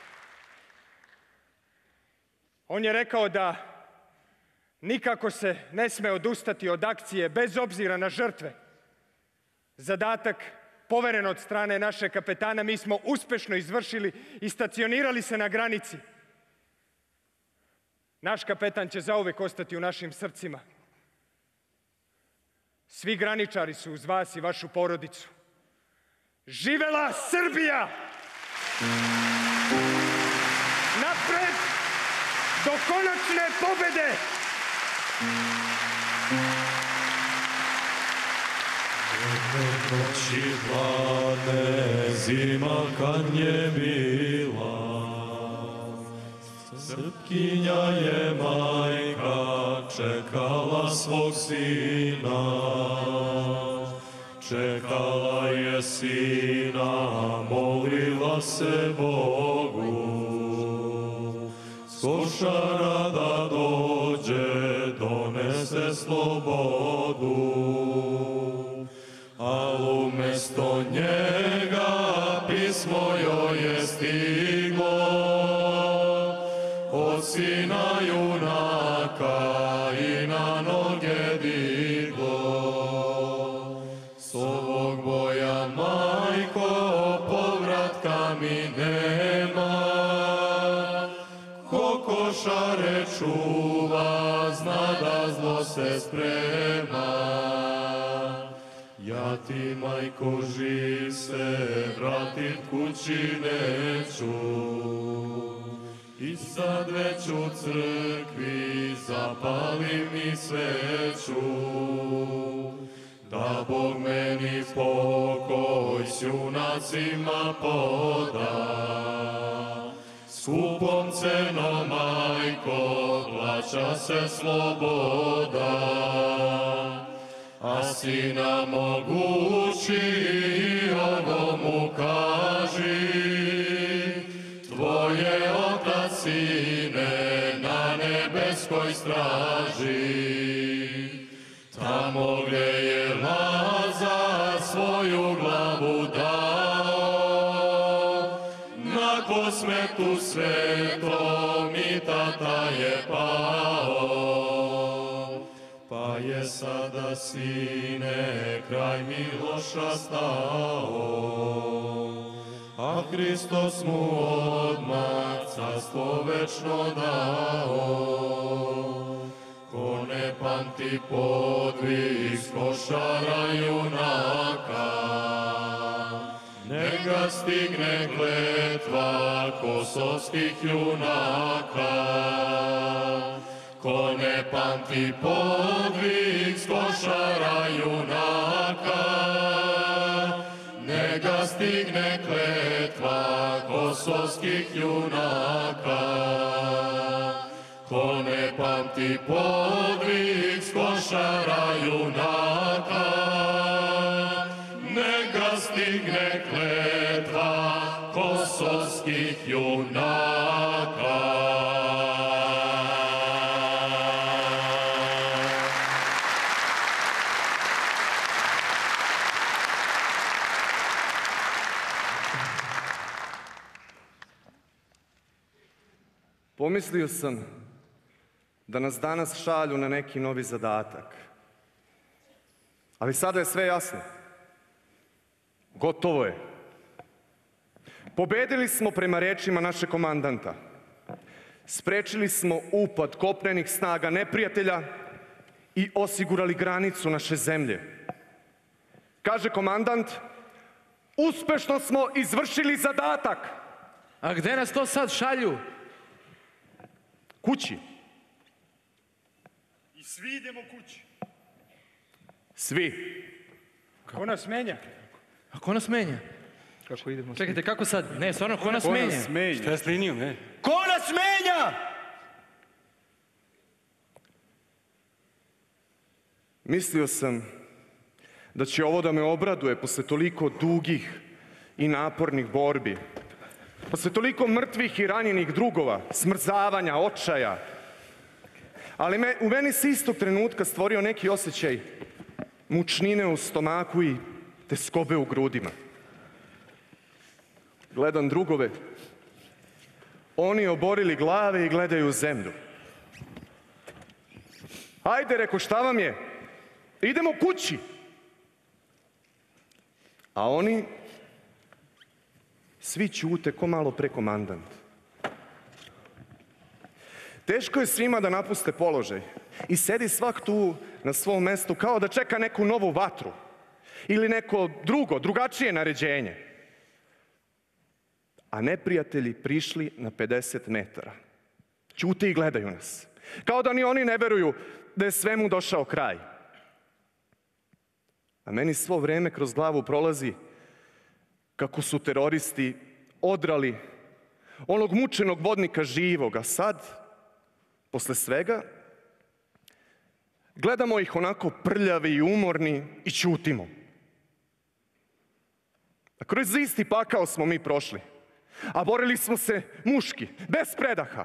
on je rekao da nikako se ne sme odustati od akcije bez obzira na žrtve. Zadatak poveren od strane našeg kapetana mi smo uspešno izvršili i stacionirali se na granici. Naš kapetan će zauvek ostati u našim srcima. Svi graničari su uz vas i vašu porodicu. Živela Srbija! Napred do konačne pobede! Noći hladne, zima kad je bila, Srpkinja je majka čekala svog sina. Čekala je sina, molila se Bogu, s Košara da dođe, donese slobodu. Al umesto njega pismo joj je stiglo od sina junaka i na noge diglo. S ovog boja, majko, povratka mi nema. Ko Košare čuva, zna da zlo se sprema. Ja ti, majko, živ se vratit kući neću. I sad već u crkvi zapalim mi sveću. Da Bog meni pokoj s junacima poda. Skupom cenom, majko, plaća se sloboda. A sina mogući ovo mu kaži, tvoje otac sine na nebeskoj straži. Tamo gdje je Lazar svoju glavu dao, na posmetu svetom i tata je pao. Pa je je sada, Sine, kraj Miloša stao, a Hristos mu odmah carstvo večno dao. Ko ne pamti podvig s Košara junaka, neka stigne kletva kosovskih junaka. Ko ne pamti podvig s Košara junaka, neka stigne kletva kosovskih junaka. Ko ne pamti podvig s Košara junaka, neka stigne kletva kosovskih junaka. Pomislio sam da nas danas šalju na neki novi zadatak. Ali sada je sve jasno. Gotovo je. Pobedili smo prema rečima našeg komandanta. Sprečili smo upad kopnenih snaga neprijatelja i osigurali granicu naše zemlje. Kaže komandant, uspešno smo izvršili zadatak. A gde nas to sad šalju? Kući. I svi idemo kući. Svi. Ko nas menja? A ko nas menja? Kako idemo? Čekajte, kako sad? Ne, stvarno, ko nas menja? Šta je s linijom, ne? Ko nas menja? Mislio sam da će ovo da me obraduje posle toliko dugih i napornih borbi. Posle toliko mrtvih i ranjenih drugova, smrzavanja, očaja. Ali u meni se istog trenutka stvorio neki osjećaj mučnine u stomaku i teskobe u grudima. Gledam drugove. Oni oborili glave i gledaju u zemlju. Ajde, reko, šta vam je? Idemo kući. A oni svi ćute ko malo pre komandant. Teško je svima da napuste položaj i sedi svak tu na svom mestu kao da čeka neku novu vatru ili neko drugačije naređenje. A neprijatelji prišli na 50 metara. Ćute i gledaju nas. Kao da ni oni ne veruju da je svemu došao kraj. A meni svo vreme kroz glavu prolazi kako su teroristi odrali onog mučenog vodnika živog, a sad, posle svega, gledamo ih onako prljavi i umorni i ćutimo. A kroz isti pakao smo mi prošli, a borili smo se muški, bez predaha.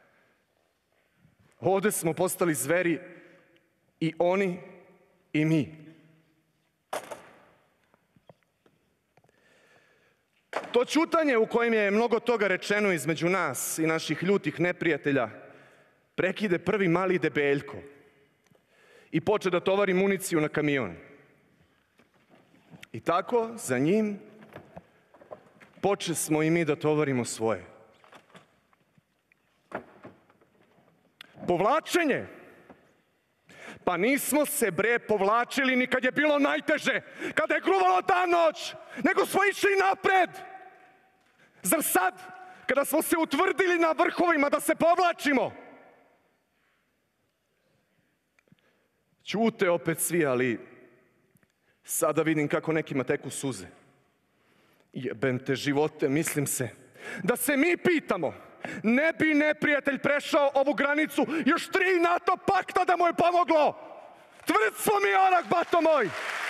Ovde smo postali zveri i oni i mi. To ćutanje u kojem je mnogo toga rečeno između nas i naših ljutih neprijatelja prekide prvi mali debeljko i poče da tovari municiju na kamion. I tako, za njim, poče smo i mi da tovarimo svoje. Povlačenje. Pa nismo se, bre, povlačili ni kad je bilo najteže, kada je gruvalo dan noć, nego smo išli napred. Zar sad, kada smo se utvrdili na vrhovima, da se povlačimo? Ćute opet svi, ali sada vidim kako nekima teku suze. Jebem te živote, mislim se, da se mi pitamo, ne bi neprijatelj prešao ovu granicu još 3 NATO pakta da mu je pomoglo. Tvrd smo mi orak, bato moj!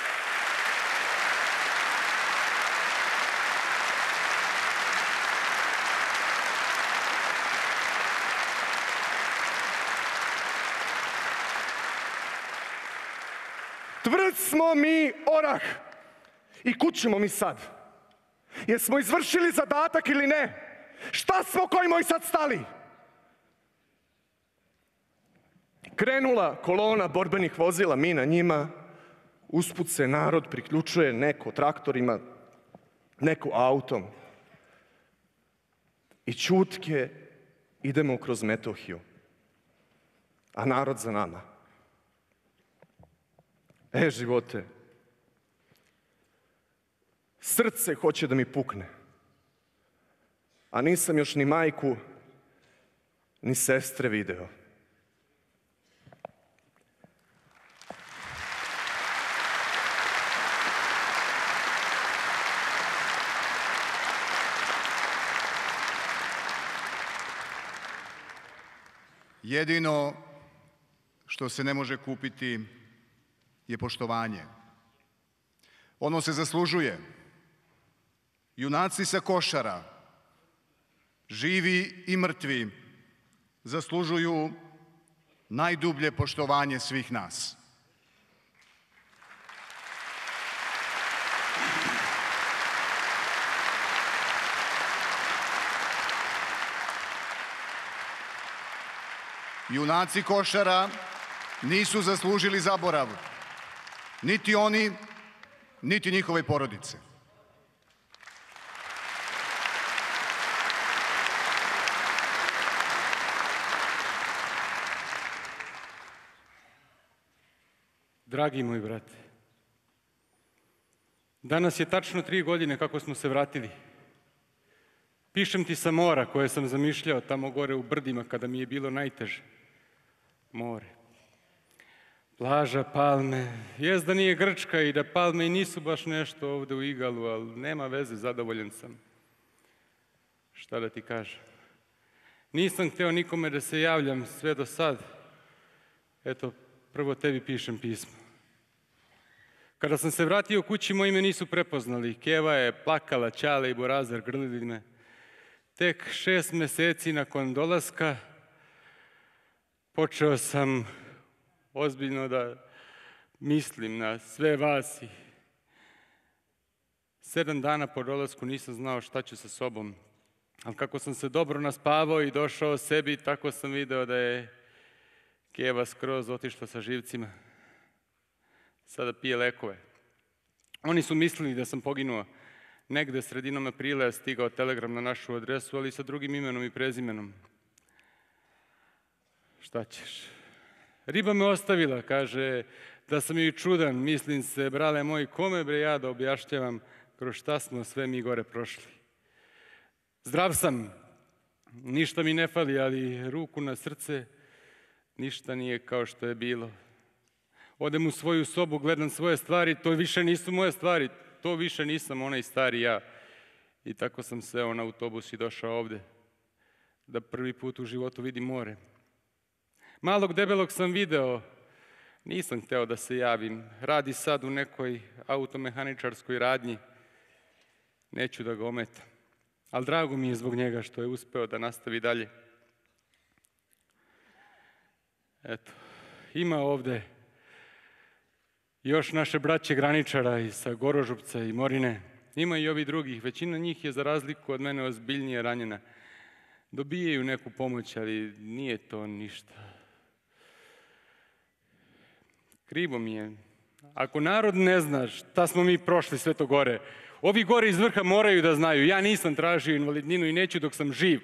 Tvrd smo mi orah. I kud ćemo mi sad? Jesmo izvršili zadatak ili ne? Šta smo koji moji sad stali? Krenula kolona borbenih vozila, mi na njima, usput se narod priključuje, neko traktorima, neko autom. I ćutke idemo kroz Metohiju, a narod za nama. Živote, srce hoće da mi pukne, a nisam još ni majku, ni sestre video. Jedino što se ne može kupiti je poštovanje. Ono se zaslužuje. Junaci sa Košara, živi i mrtvi, zaslužuju najdublje poštovanje svih nas. Junaci Košara nisu zaslužili zaborav, niti oni, niti njihove porodice. Dragi moj brate, danas je tačno 3 godine kako smo se vratili. Pišem ti sa mora koje sam zamišljao tamo gore u brdima kada mi je bilo najteže. More, plaža, palme, jest da nije Grčka i da palme i nisu baš nešto ovde u Igalu, ali nema veze, zadovoljan sam. Šta da ti kažem? Nisam hteo nikome da se javljam sve do sad. Eto, prvo tebi pišem pismo. Kada sam se vratio kući, moji me nisu prepoznali. Keva je plakala, Ćale i Borazar grlili me. Tek 6 meseci nakon dolaska počeo sam ozbiljno da mislim na sve vas. 7 dana po dolasku nisam znao šta ću sa sobom. Ali kako sam se dobro naspavao i došao sebi, tako sam video da je Keva skroz otišla sa živcima. Sada pije lekove. Oni su mislili da sam poginuo. Negde sredinom aprila je stigao telegram na našu adresu, ali sa drugim imenom i prezimenom. Šta ćeš? Riba me ostavila, kaže da sam joj čudan, mislim se, brale moj, kome bre ja da objašnjavam kroz šta smo sve mi gore prošli. Zdrav sam, ništa mi ne fali, ali ruku na srce, ništa nije kao što je bilo. Odem u svoju sobu, gledam svoje stvari, to više nisu moje stvari, to više nisam onaj stari ja. I tako sam seo na autobus i došao ovde, da prvi put u životu vidim more. Malog debelog sam video, nisam hteo da se javim. Radi sad u nekoj automehaničarskoj radnji. Neću da ga ometam. Ali drago mi je zbog njega što je uspeo da nastavi dalje. Eto, ima ovde još naše braće graničara i sa Gorožupca i Morine. Ima i ovi drugih. Većina njih je za razliku od mene ozbiljnije ranjena. Dobijaju neku pomoć, ali nije to ništa. Krivo mi je. Ako narod ne zna šta smo mi prošli sve to gore, ovi gore iz vrha moraju da znaju. Ja nisam tražio invalidninu i neću dok sam živ.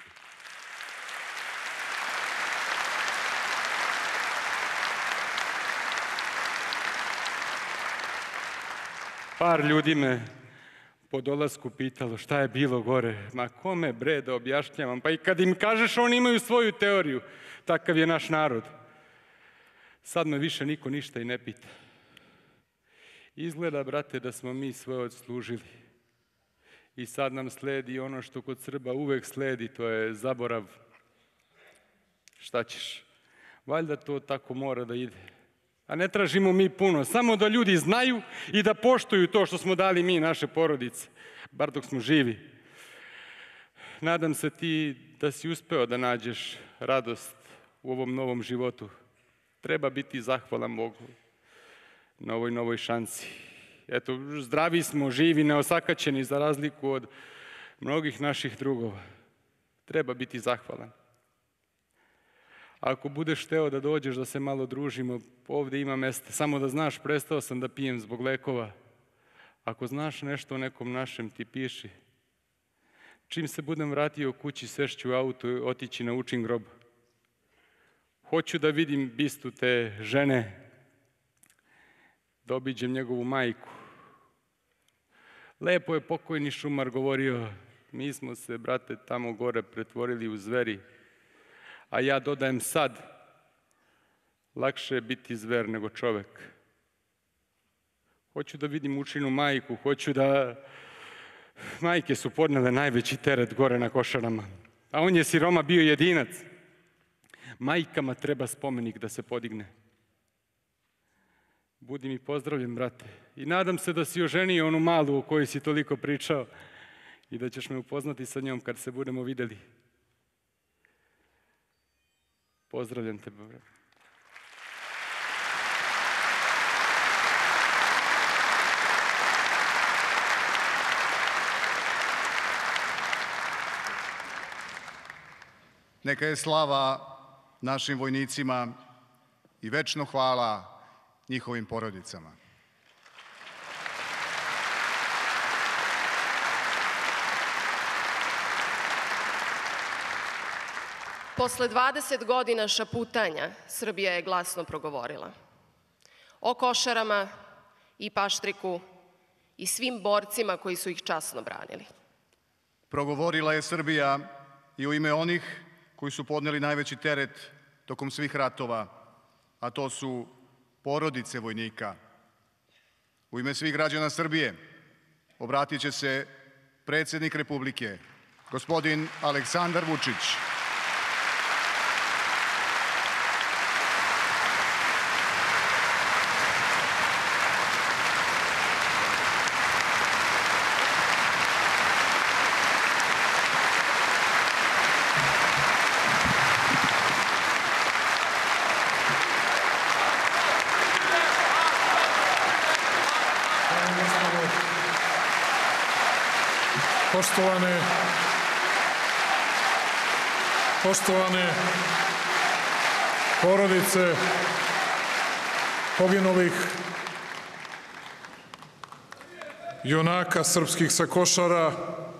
Par ljudi me po dolasku pitalo šta je bilo gore. Ma kome bre da objašnjavam? Pa i kad im kažeš, oni imaju svoju teoriju. Takav je naš narod. Sad me više niko ništa i ne pita. Izgleda, brate, da smo mi svoje odslužili. I sad nam sledi ono što kod Srba uvek sledi, to je zaborav. Šta ćeš? Valjda to tako mora da ide. A ne tražimo mi puno, samo da ljudi znaju i da poštuju to što smo dali mi, naše porodice, bar dok smo živi. Nadam se ti da si uspeo da nađeš radost u ovom novom životu. Treba biti zahvalan Bogu na ovoj novoj šansi. Eto, zdravi smo, živi, neosakaćeni za razliku od mnogih naših drugova. Treba biti zahvalan. Ako budeš hteo da dođeš da se malo družimo, ovde ima mesta. Samo da znaš, prestao sam da pijem zbog lekova. Ako znaš nešto o nekom našem, ti piši. Čim se budem vratio kući, sešću u auto i otići na učin grob. Hoću da vidim bistu te žene, da obiđem njegovu majku. Lepo je pokojni šumar govorio, mi smo se, brate, tamo gore pretvorili u zveri, a ja dodajem sad, lakše je biti zver nego čovek. Hoću da vidim učinu majku, hoću da... Majke su podnele najveći teret gore na Košarama, a on je siroma bio jedinac. Majkama treba spomenik da se podigne. Budi mi pozdravljen, brate. I nadam se da si oženio onu malu o kojoj si toliko pričao i da ćeš me upoznati sa njom kad se budemo videli. Pozdravljam te, brate. Neka je slava našim vojnicima i večno hvala njihovim porodicama. Posle 20 godina šaputanja, Srbija je glasno progovorila. O Košarama i Paštriku i svim borcima koji su ih časno branili. Progovorila je Srbija i u ime onih koji su podneli najveći teret tokom svih ratova, a to su porodice vojnika. U ime svih građana Srbije obratit će se predsjednik Republike, gospodin Aleksandar Vučić. Poštovane porodice poginulih junaka srpskih sa Košara,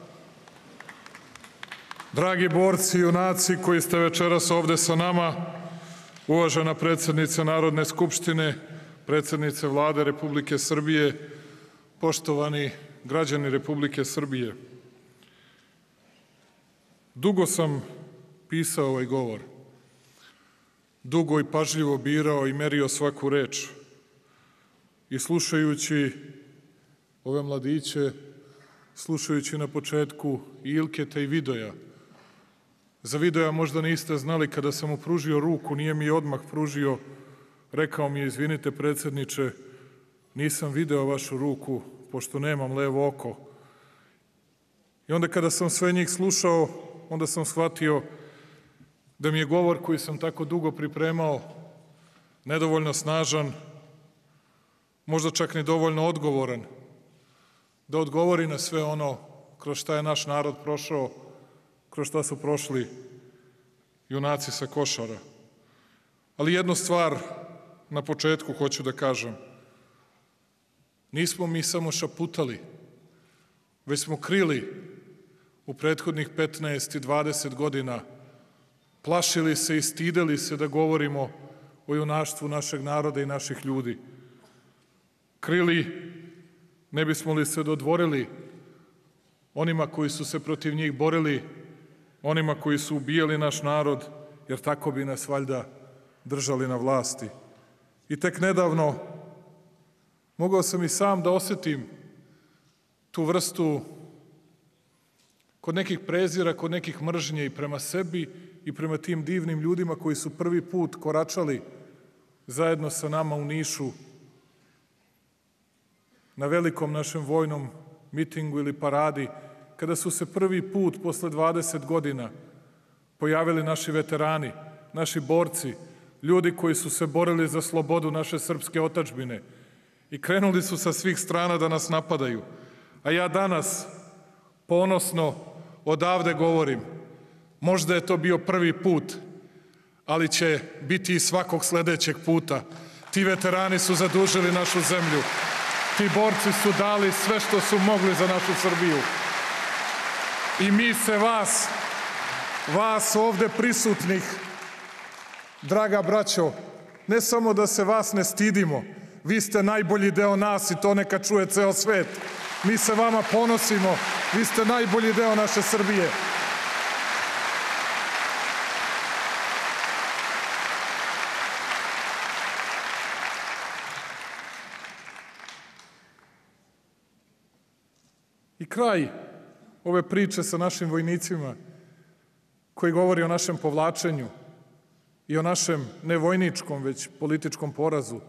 dragi borci i junaci koji ste večeras ovde sa nama, uvažena predsjednice Narodne skupštine, predsjednice Vlade Republike Srbije, poštovani građani Republike Srbije. Dugo sam pisao ovaj govor, dugo i pažljivo birao i merio svaku reč i slušajući ove mladiće, slušajući na početku i Ilketa i Vidoja. Za Vidoja možda niste znali, kada sam mu pružio ruku, nije mi odmah pružio, rekao mi je, izvinite predsjedniče, nisam video vašu ruku, pošto nemam levo oko. I onda kada sam sve njih slušao, onda sam shvatio da mi je govor koji sam tako dugo pripremao nedovoljno snažan, možda čak ni dovoljno odgovoran, da odgovori na sve ono kroz šta je naš narod prošao, kroz šta su prošli junaci sa Košara. Ali jednu stvar na početku hoću da kažem. Nismo mi samo šaputali, već smo krili u prethodnih 15 i 20 godina, plašili se i stideli se da govorimo o junaštvu našeg naroda i naših ljudi. Krili, ne bismo li se dodvorili onima koji su se protiv njih borili, onima koji su ubijali naš narod, jer tako bi nas valjda držali na vlasti. I tek nedavno mogao sam i sam da osetim tu vrstu kod nekih prezira, kod nekih mržnje i prema sebi i prema tim divnim ljudima koji su prvi put koračali zajedno sa nama u Nišu na velikom našem vojnom mitingu ili paradi, kada su se prvi put posle 20 godina pojavili naši veterani, naši borci, ljudi koji su se borili za slobodu naše srpske otadžbine i krenuli su sa svih strana da nas napadaju. A ja danas ponosno odavde govorim, možda je to bio prvi put, ali će biti i svakog sledećeg puta. Ti veterani su zadužili našu zemlju. Ti borci su dali sve što su mogli za našu Srbiju. I mi se vas ovde prisutnih, draga braćo, ne samo da se vas ne stidimo, vi ste najbolji deo nas i to neka čuje ceo svet. Mi se vama ponosimo, vi ste najbolji deo naše Srbije. I kraj ove priče sa našim vojnicima koji govori o našem povlačenju i o našem ne vojničkom, već političkom porazu,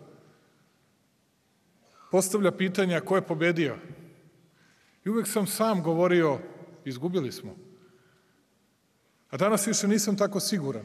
postavlja pitanja ko je pobedio. I uvek sam sam govorio, izgubili smo. A danas više nisam tako siguran.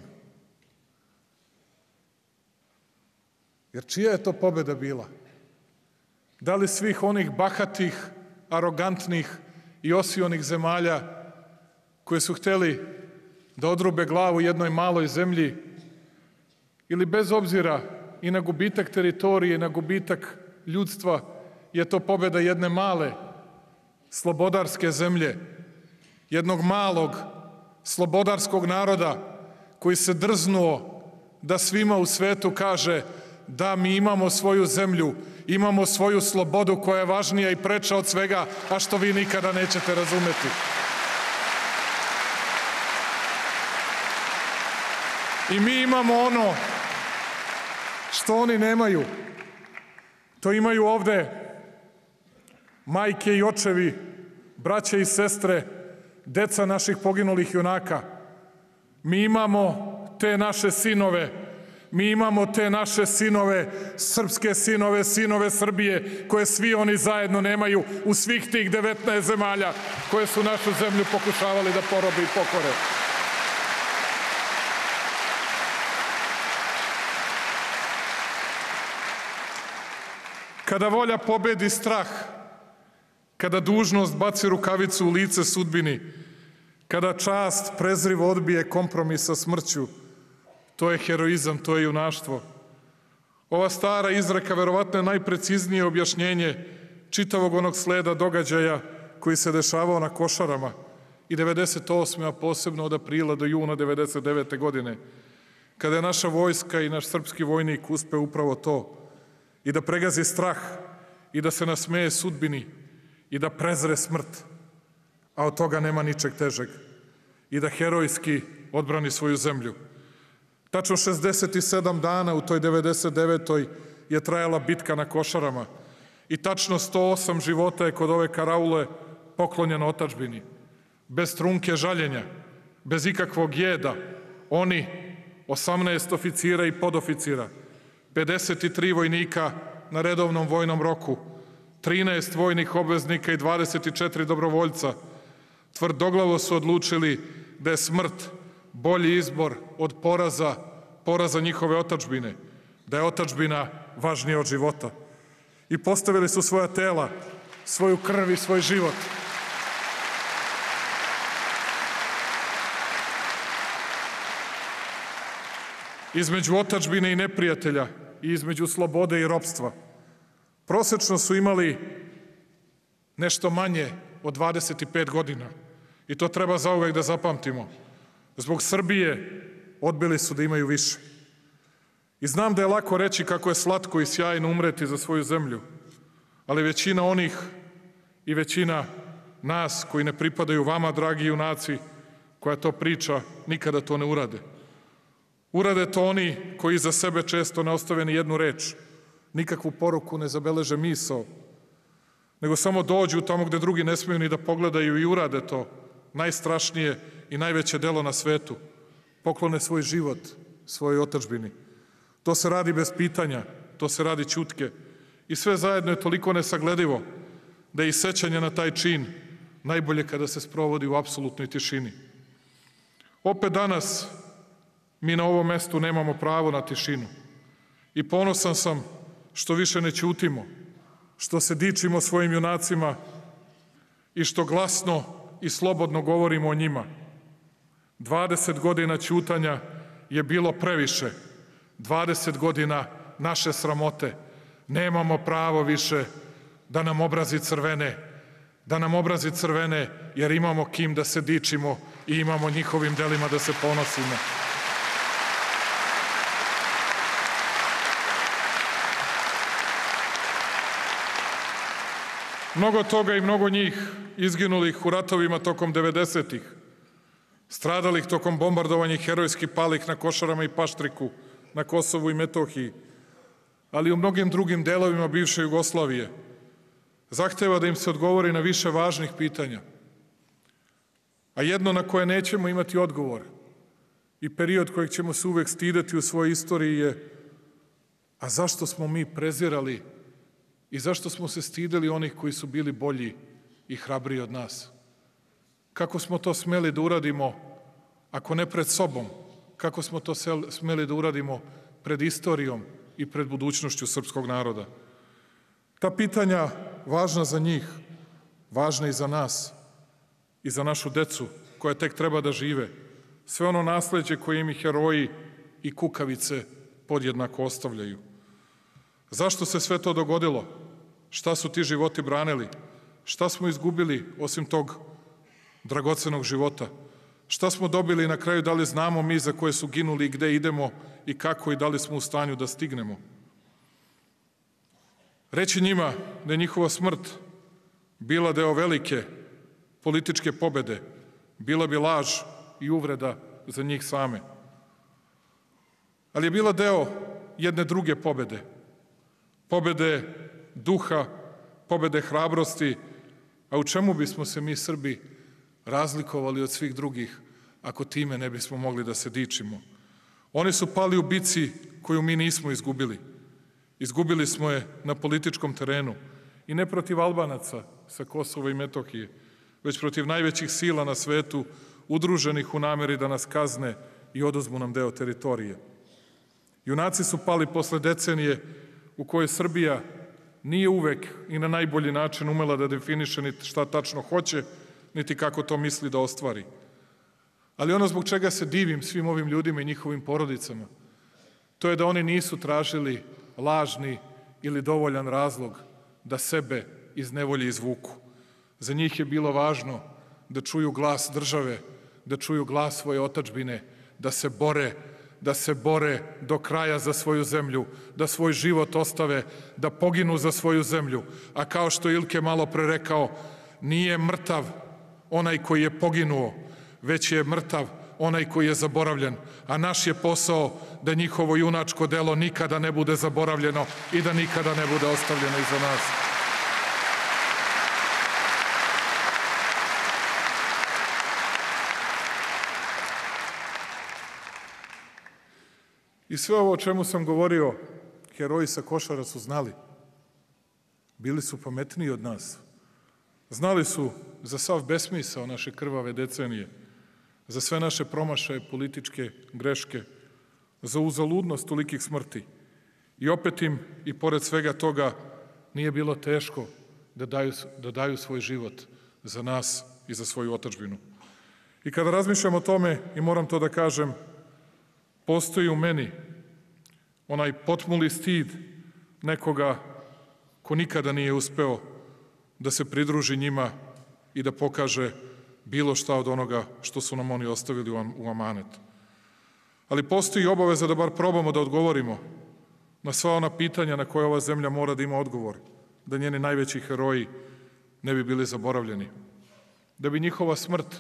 Jer čija je to pobeda bila? Da li svih onih bahatih, arogantnih i osionih zemalja koje su hteli da odrube glavu jednoj maloj zemlji ili bez obzira i na gubitak teritorije i na gubitak ljudstva je to pobeda jedne male slobodarske zemlje, jednog malog slobodarskog naroda koji se drznuo da svima u svetu kaže da mi imamo svoju zemlju, imamo svoju slobodu koja je važnija i preča od svega, a što vi nikada nećete razumeti. I mi imamo ono što oni nemaju. To imaju ovde majke i očevi, braće i sestre, deca naših poginulih junaka. Mi imamo te naše sinove, mi imamo te naše sinove, srpske sinove, sinove Srbije, koje svi oni zajedno nemaju u svih tih 19 zemalja koje su našu zemlju pokušavali da porobe i pokore. Kada volja pobedi strah, kada dužnost baci rukavicu u lice sudbini, kada čast prezrivo odbije kompromis sa smrću, to je heroizam, to je junaštvo. Ova stara izreka verovatno je najpreciznije objašnjenje čitavog onog sleda događaja koji se dešavao na Košarama i 98. a posebno od aprila do juna 99. godine, kada je naša vojska i naš srpski vojnik uspeo upravo to, i da pregazi strah, i da se nasmeje sudbini, i da prezre smrt, a od toga nema ničeg težeg, i da herojski odbrani svoju zemlju. Tačno 67 dana u toj 99. je trajala bitka na Košarama i tačno 108 života je kod ove karaule poklonjeno otadžbini. Bez trunke žaljenja, bez ikakvog jeda, oni, 18 oficira i podoficira, 53 vojnika na redovnom vojnom roku, 13 vojnih obveznika i 24 dobrovoljca, tvrdoglavo su odlučili da je smrt bolji izbor od poraza njihove otadžbine, da je otadžbina važnija od života. I postavili su svoja tela, svoju krv i svoj život. Između otadžbine i neprijatelja i između slobode i ropstva. Prosečno su imali nešto manje od 25 godina i to treba zauvek da zapamtimo. Zbog Srbije odbili su da imaju više. I znam da je lako reći kako je slatko i sjajno umreti za svoju zemlju, ali većina onih i većina nas koji ne pripadaju vama, dragi junaci, koja to priča, nikada to ne urade. Urade to oni koji za sebe često ne ostave ni jednu reč, nikakvu poruku, ne zabeleže misao, nego samo dođu tamo gde drugi ne smeju ni da pogledaju i urade to, najstrašnije i najveće delo na svetu, poklone svoj život svojoj otadžbini. To se radi bez pitanja, to se radi ćutke i sve zajedno je toliko nesagledivo da je i sećanje na taj čin najbolje kada se sprovodi u apsolutnoj tišini. Opet danas mi na ovom mestu nemamo pravo na tišinu i ponosan sam što više ne ćutimo, što se dičimo svojim junacima i što glasno i slobodno govorimo o njima. 20 godina ćutanja je bilo previše. 20 godina naše sramote. Nemamo pravo više da nam obrazi crvene, jer imamo kim da se dičimo i imamo njihovim delima da se ponosimo. Mnogo toga i mnogo njih izginulih u ratovima tokom 90-ih, stradalih tokom bombardovanja i herojski palih na Košarama i Paštriku, na Kosovu i Metohiji, ali i u mnogim drugim delovima bivše Jugoslavije, zahteva da im se odgovori na više važnih pitanja. A jedno na koje nećemo imati odgovor i period kojeg ćemo se uvek stideti u svojoj istoriji je: a zašto smo mi prezirali i zašto smo se stideli onih koji su bili bolji i hrabriji od nas? Kako smo to smeli da uradimo, ako ne pred sobom, kako smo to smeli da uradimo pred istorijom i pred budućnošću srpskog naroda? Ta pitanja, važna za njih, važna i za nas i za našu decu koja tek treba da žive, sve ono nasleđe koje im i heroji i kukavice podjednako ostavljaju. Zašto se sve to dogodilo? Šta su ti životi branili? Šta smo izgubili osim tog dragocenog života? Šta smo dobili na kraju? Da li znamo mi za koje su ginuli i gde idemo i kako i da li smo u stanju da stignemo? Reći njima da je njihova smrt bila deo velike političke pobede, bila bi laž i uvreda za njih same. Ali je bila deo jedne druge pobede, pobede duha, pobede hrabrosti, a u čemu bismo se mi Srbi razlikovali od svih drugih ako time ne bismo mogli da se dičimo? Oni su pali u bici koju mi nismo izgubili. Izgubili smo je na političkom terenu i ne protiv Albanaca sa Kosova i Metohije, već protiv najvećih sila na svetu, udruženih u nameri da nas kazne i oduzmu nam deo teritorije. Junaci su pali posle decenije u kojoj Srbija nije uvek i na najbolji način umela da definiše ni šta tačno hoće, niti kako to misli da ostvari. Ali ono zbog čega se divim svim ovim ljudima i njihovim porodicama, to je da oni nisu tražili lažni ili dovoljan razlog da sebe iz nevolje izvuku. Za njih je bilo važno da čuju glas države, da čuju glas svoje otadžbine, da se bore do kraja za svoju zemlju, da svoj život ostave, da poginu za svoju zemlju. A kao što Ilke malo pre rekao, nije mrtav onaj koji je poginuo, već je mrtav onaj koji je zaboravljen. A naš je posao da njihovo junačko delo nikada ne bude zaboravljeno i da nikada ne bude ostavljeno iza nas. I sve ovo o čemu sam govorio, heroji sa Košara su znali. Bili su pametniji od nas. Znali su za sav besmisao naše krvave decenije, za sve naše promašaje, političke greške, za uzaludnost tolikih smrti. I opet im, i pored svega toga, nije bilo teško da daju svoj život za nas i za svoju otadžbinu. I kada razmišljam o tome, i moram to da kažem, postoji u meni onaj potmuli stid nekoga ko nikada nije uspeo da se pridruži njima i da pokaže bilo šta od onoga što su nam oni ostavili u amanet. Ali postoji obaveza da bar probamo da odgovorimo na sva ona pitanja na koje ova zemlja mora da ima odgovor, da njeni najveći heroji ne bi bili zaboravljeni, da bi njihova smrt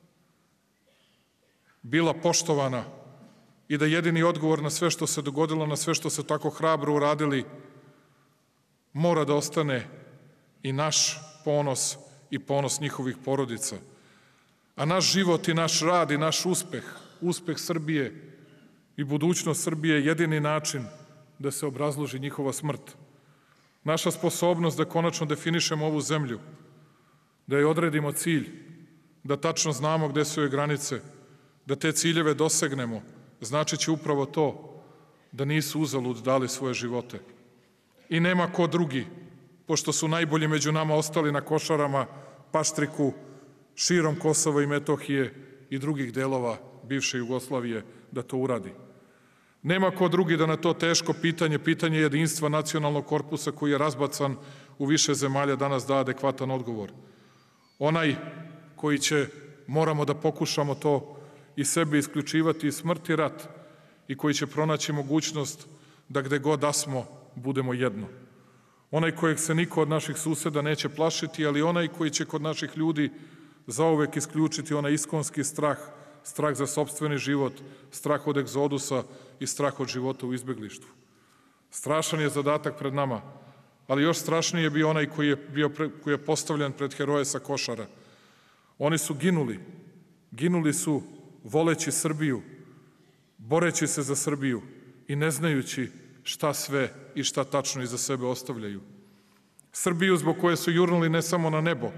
bila poštovana i da jedini odgovor na sve što se dogodilo, na sve što se tako hrabro uradili, mora da ostane i naš ponos i ponos njihovih porodica. A naš život i naš rad i naš uspeh Srbije i budućnost Srbije je jedini način da se obrazloži njihova smrt. Naša sposobnost da konačno definišemo ovu zemlju, da joj odredimo cilj, da tačno znamo gde su joj granice, da te ciljeve dosegnemo, znači će upravo to da nisu uzalud dali svoje živote. I nema ko drugi, pošto su najbolji među nama ostali na Košarama, Paštriku, širom Kosova i Metohije i drugih delova bivše Jugoslavije, da to uradi. Nema ko drugi da na to teško pitanje, pitanje jedinstva nacionalnog korpusa koji je razbacan u više zemalja danas da adekvatan odgovor. Onaj koji će, moramo da pokušamo to i sebe isključivati iz smrti rat i koji će pronaći mogućnost da gde god da smo budemo jedno. Onaj kojeg se niko od naših suseda neće plašiti, ali onaj koji će kod naših ljudi zauvek isključiti onaj iskonski strah, strah za sopstveni život, strah od egzodusa i strah od života u izbeglištvu. Strašan je zadatak pred nama, ali još strašniji je bio onaj koji je postavljen pred heroje sa Košara. Oni su ginuli su voleći Srbiju, boreći se za Srbiju i ne znajući šta sve i šta tačno iza sebe ostavljaju. Srbiju zbog koje su jurnuli ne samo na nebo,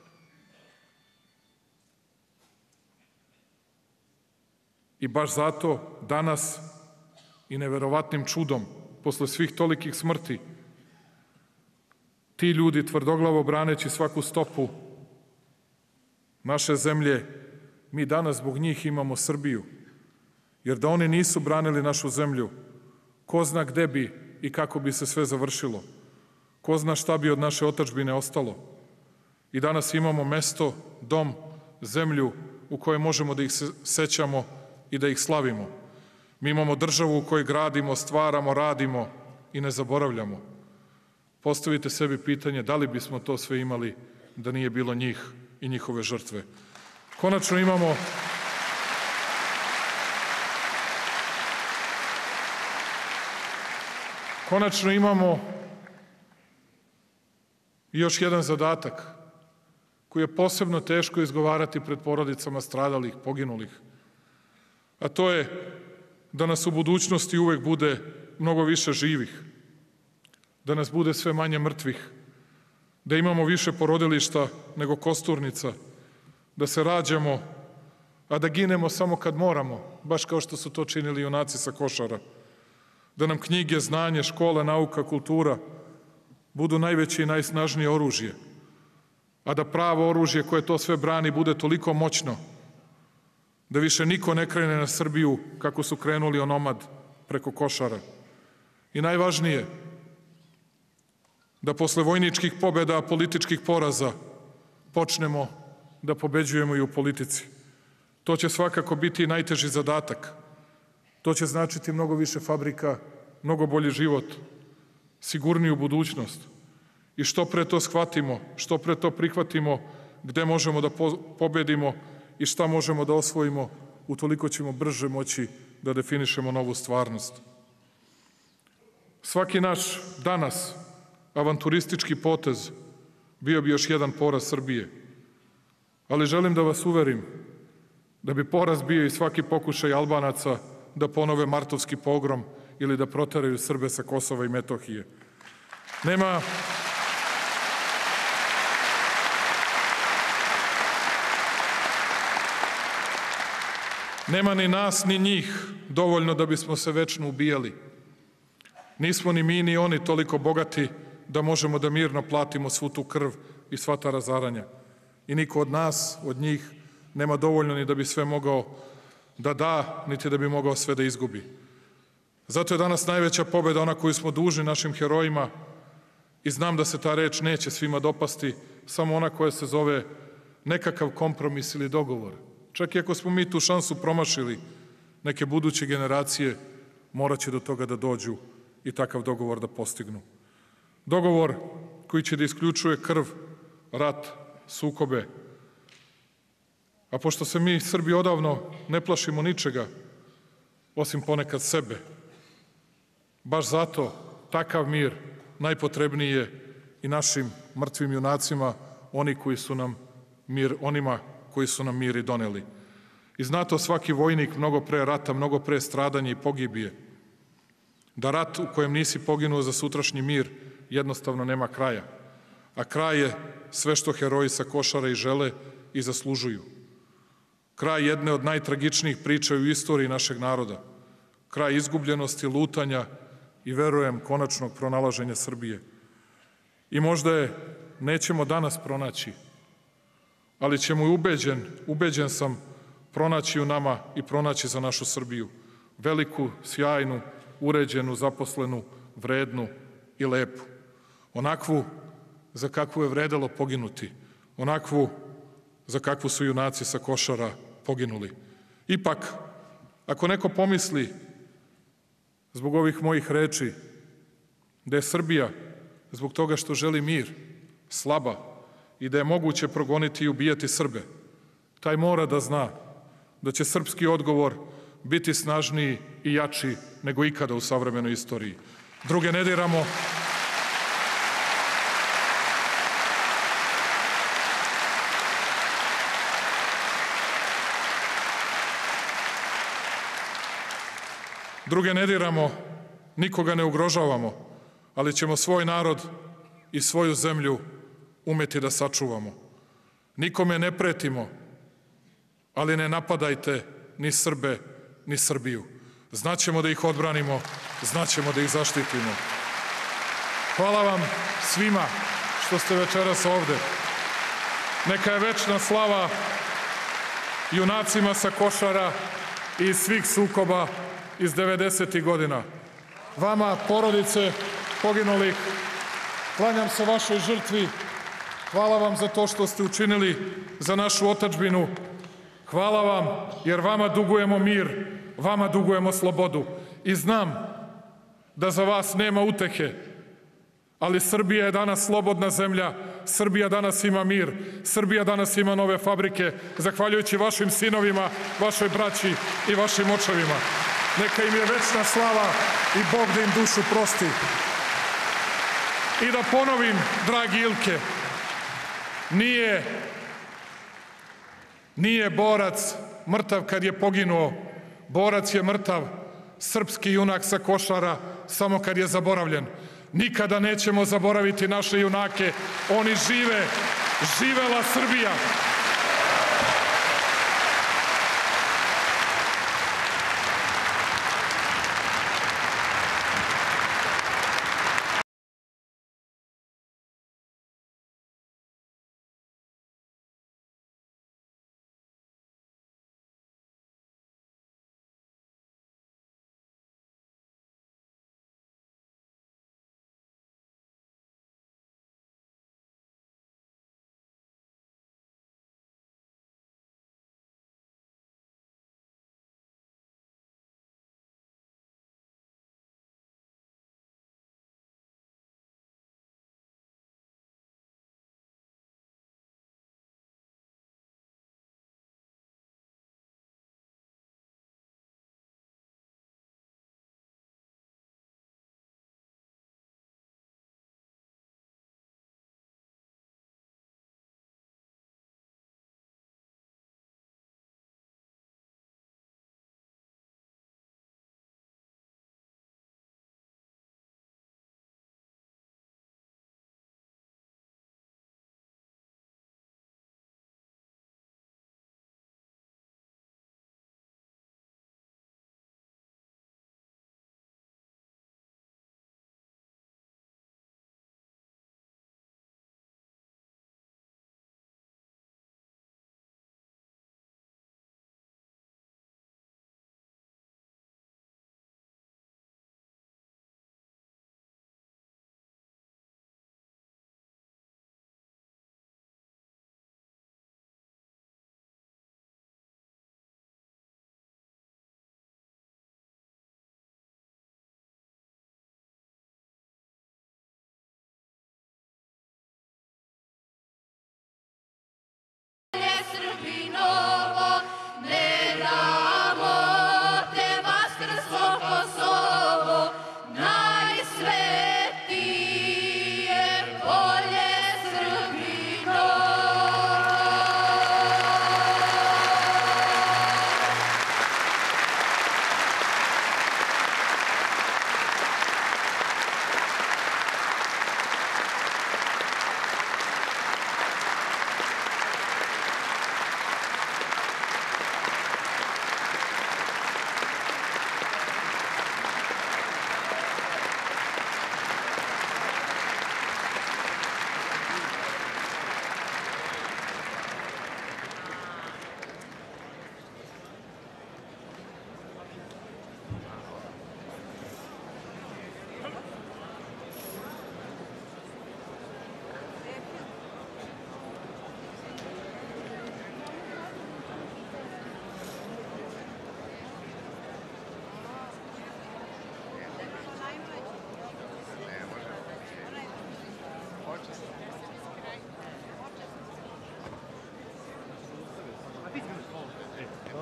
i baš zato danas i neverovatnim čudom, posle svih tolikih smrti, ti ljudi tvrdoglavo braneći svaku stopu naše zemlje, mi danas zbog njih imamo Srbiju. Jer da oni nisu branili našu zemlju, ko zna gde bi i kako bi se sve završilo. Ko zna šta bi od naše otadžbine ostalo. I danas imamo mesto, dom, zemlju u kojoj možemo da ih sećamo i da ih slavimo. Mi imamo državu u kojoj gradimo, stvaramo, radimo i ne zaboravljamo. Postavite sebi pitanje da li bismo to sve imali da nije bilo njih i njihove žrtve. Konačno imamo još jedan zadatak koji je posebno teško izgovarati pred porodicama stradalih, poginulih. A to je da nas u budućnosti uvek bude mnogo više živih, da nas bude sve manje mrtvih, da imamo više porodilišta nego kosturnica, da se rađamo, a da ginemo samo kad moramo, baš kao što su to činili junaci sa Košara, da nam knjige, znanje, škola, nauka, kultura budu najveće i najsnažnije oružje, a da pravo oružje koje to sve brani bude toliko moćno da više niko ne krene na Srbiju kako su krenuli onomad preko Košara. I najvažnije, da posle vojničkih pobjeda, političkih poraza, počnemo da pobeđujemo i u politici. To će svakako biti najteži zadatak. To će značiti mnogo više fabrika, mnogo bolji život, sigurniju budućnost. I što pre to shvatimo, što pre to prihvatimo, gde možemo da pobedimo i šta možemo da osvojimo, utoliko ćemo brže moći da definišemo novu stvarnost. Svaki naš danas avanturistički potez bio bi još jedan poraz Srbije. Ali želim da vas uverim da bi poraz bio i svaki pokušaj Albanaca da ponove martovski pogrom ili da proteraju Srbe sa Kosova i Metohije. Nema ni nas, ni njih dovoljno da bismo se večno ubijali. Nismo ni mi, ni oni toliko bogati da možemo da mirno platimo svu tu krv i sva ta razaranja. I niko od nas, od njih, nema dovoljno ni da bi sve mogao da da, niti da bi mogao sve da izgubi. Zato je danas najveća pobjeda ona koju smo dužni našim herojima i znam da se ta reč neće svima dopasti, samo ona koja se zove nekakav kompromis ili dogovor. Čak i ako smo mi tu šansu promašili, neke buduće generacije morat će do toga da dođu i takav dogovor da postignu. Dogovor koji će da isključuje krv, rat, sukobe. A pošto se mi, Srbi, odavno ne plašimo ničega, osim ponekad sebe, baš zato takav mir najpotrebniji je i našim mrtvim junacima, onima koji su nam mir i doneli. I zna to svaki vojnik mnogo pre rata, mnogo pre stradanja i pogibije. Da rat u kojem nisi poginuo za sutrašnji mir jednostavno nema kraja. A kraj je sve što heroji sa Košara i žele i zaslužuju. Kraj jedne od najtragičnijih priča u istoriji našeg naroda. Kraj izgubljenosti, lutanja i, verujem, konačnog pronalaženja Srbije. I možda je nećemo danas pronaći, ali ćemo i ubeđen sam, pronaći u nama i pronaći za našu Srbiju. veliku, sjajnu, uređenu, zaposlenu, vrednu i lepu. Onakvu za kakvu je vredelo poginuti. Onakvu za kakvu su junaci sa Košara poginuli. Ipak, ako neko pomisli zbog ovih mojih reči da je Srbija zbog toga što želi mir slaba i da je moguće progoniti i ubijati Srbe, taj mora da zna da će srpski odgovor biti snažniji i jači nego ikada u savremenoj istoriji. Druge ne diramo. Druge ne diramo, nikoga ne ugrožavamo, ali ćemo svoj narod i svoju zemlju umeti da sačuvamo. Nikome ne pretimo, ali ne napadajte ni Srbe, ni Srbiju. Znaćemo da ih odbranimo, znaćemo da ih zaštitimo. Hvala vam svima što ste večeras ovde. Neka je večna slava junacima sa Košara i iz svih sukoba iz 90. godina. Vama, porodice poginulih, klanjam se vašoj žrtvi. Hvala vam za to što ste učinili za našu otadžbinu. Hvala vam, jer vama dugujemo mir, vama dugujemo slobodu. I znam da za vas nema utehe, ali Srbija je danas slobodna zemlja, Srbija danas ima mir, Srbija danas ima nove fabrike, zahvaljujući vašim sinovima, vašoj braći i vašim očevima. Neka im je večna slava i Bog da im dušu prosti. I da ponovim, dragi Ilke, nije borac mrtav kad je poginuo, borac je mrtav, srpski junak sa Košara, samo kad je zaboravljen. Nikada nećemo zaboraviti naše junake, oni žive, živela Srbija!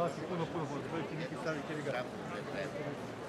vas i puno, veliki Niki Savić,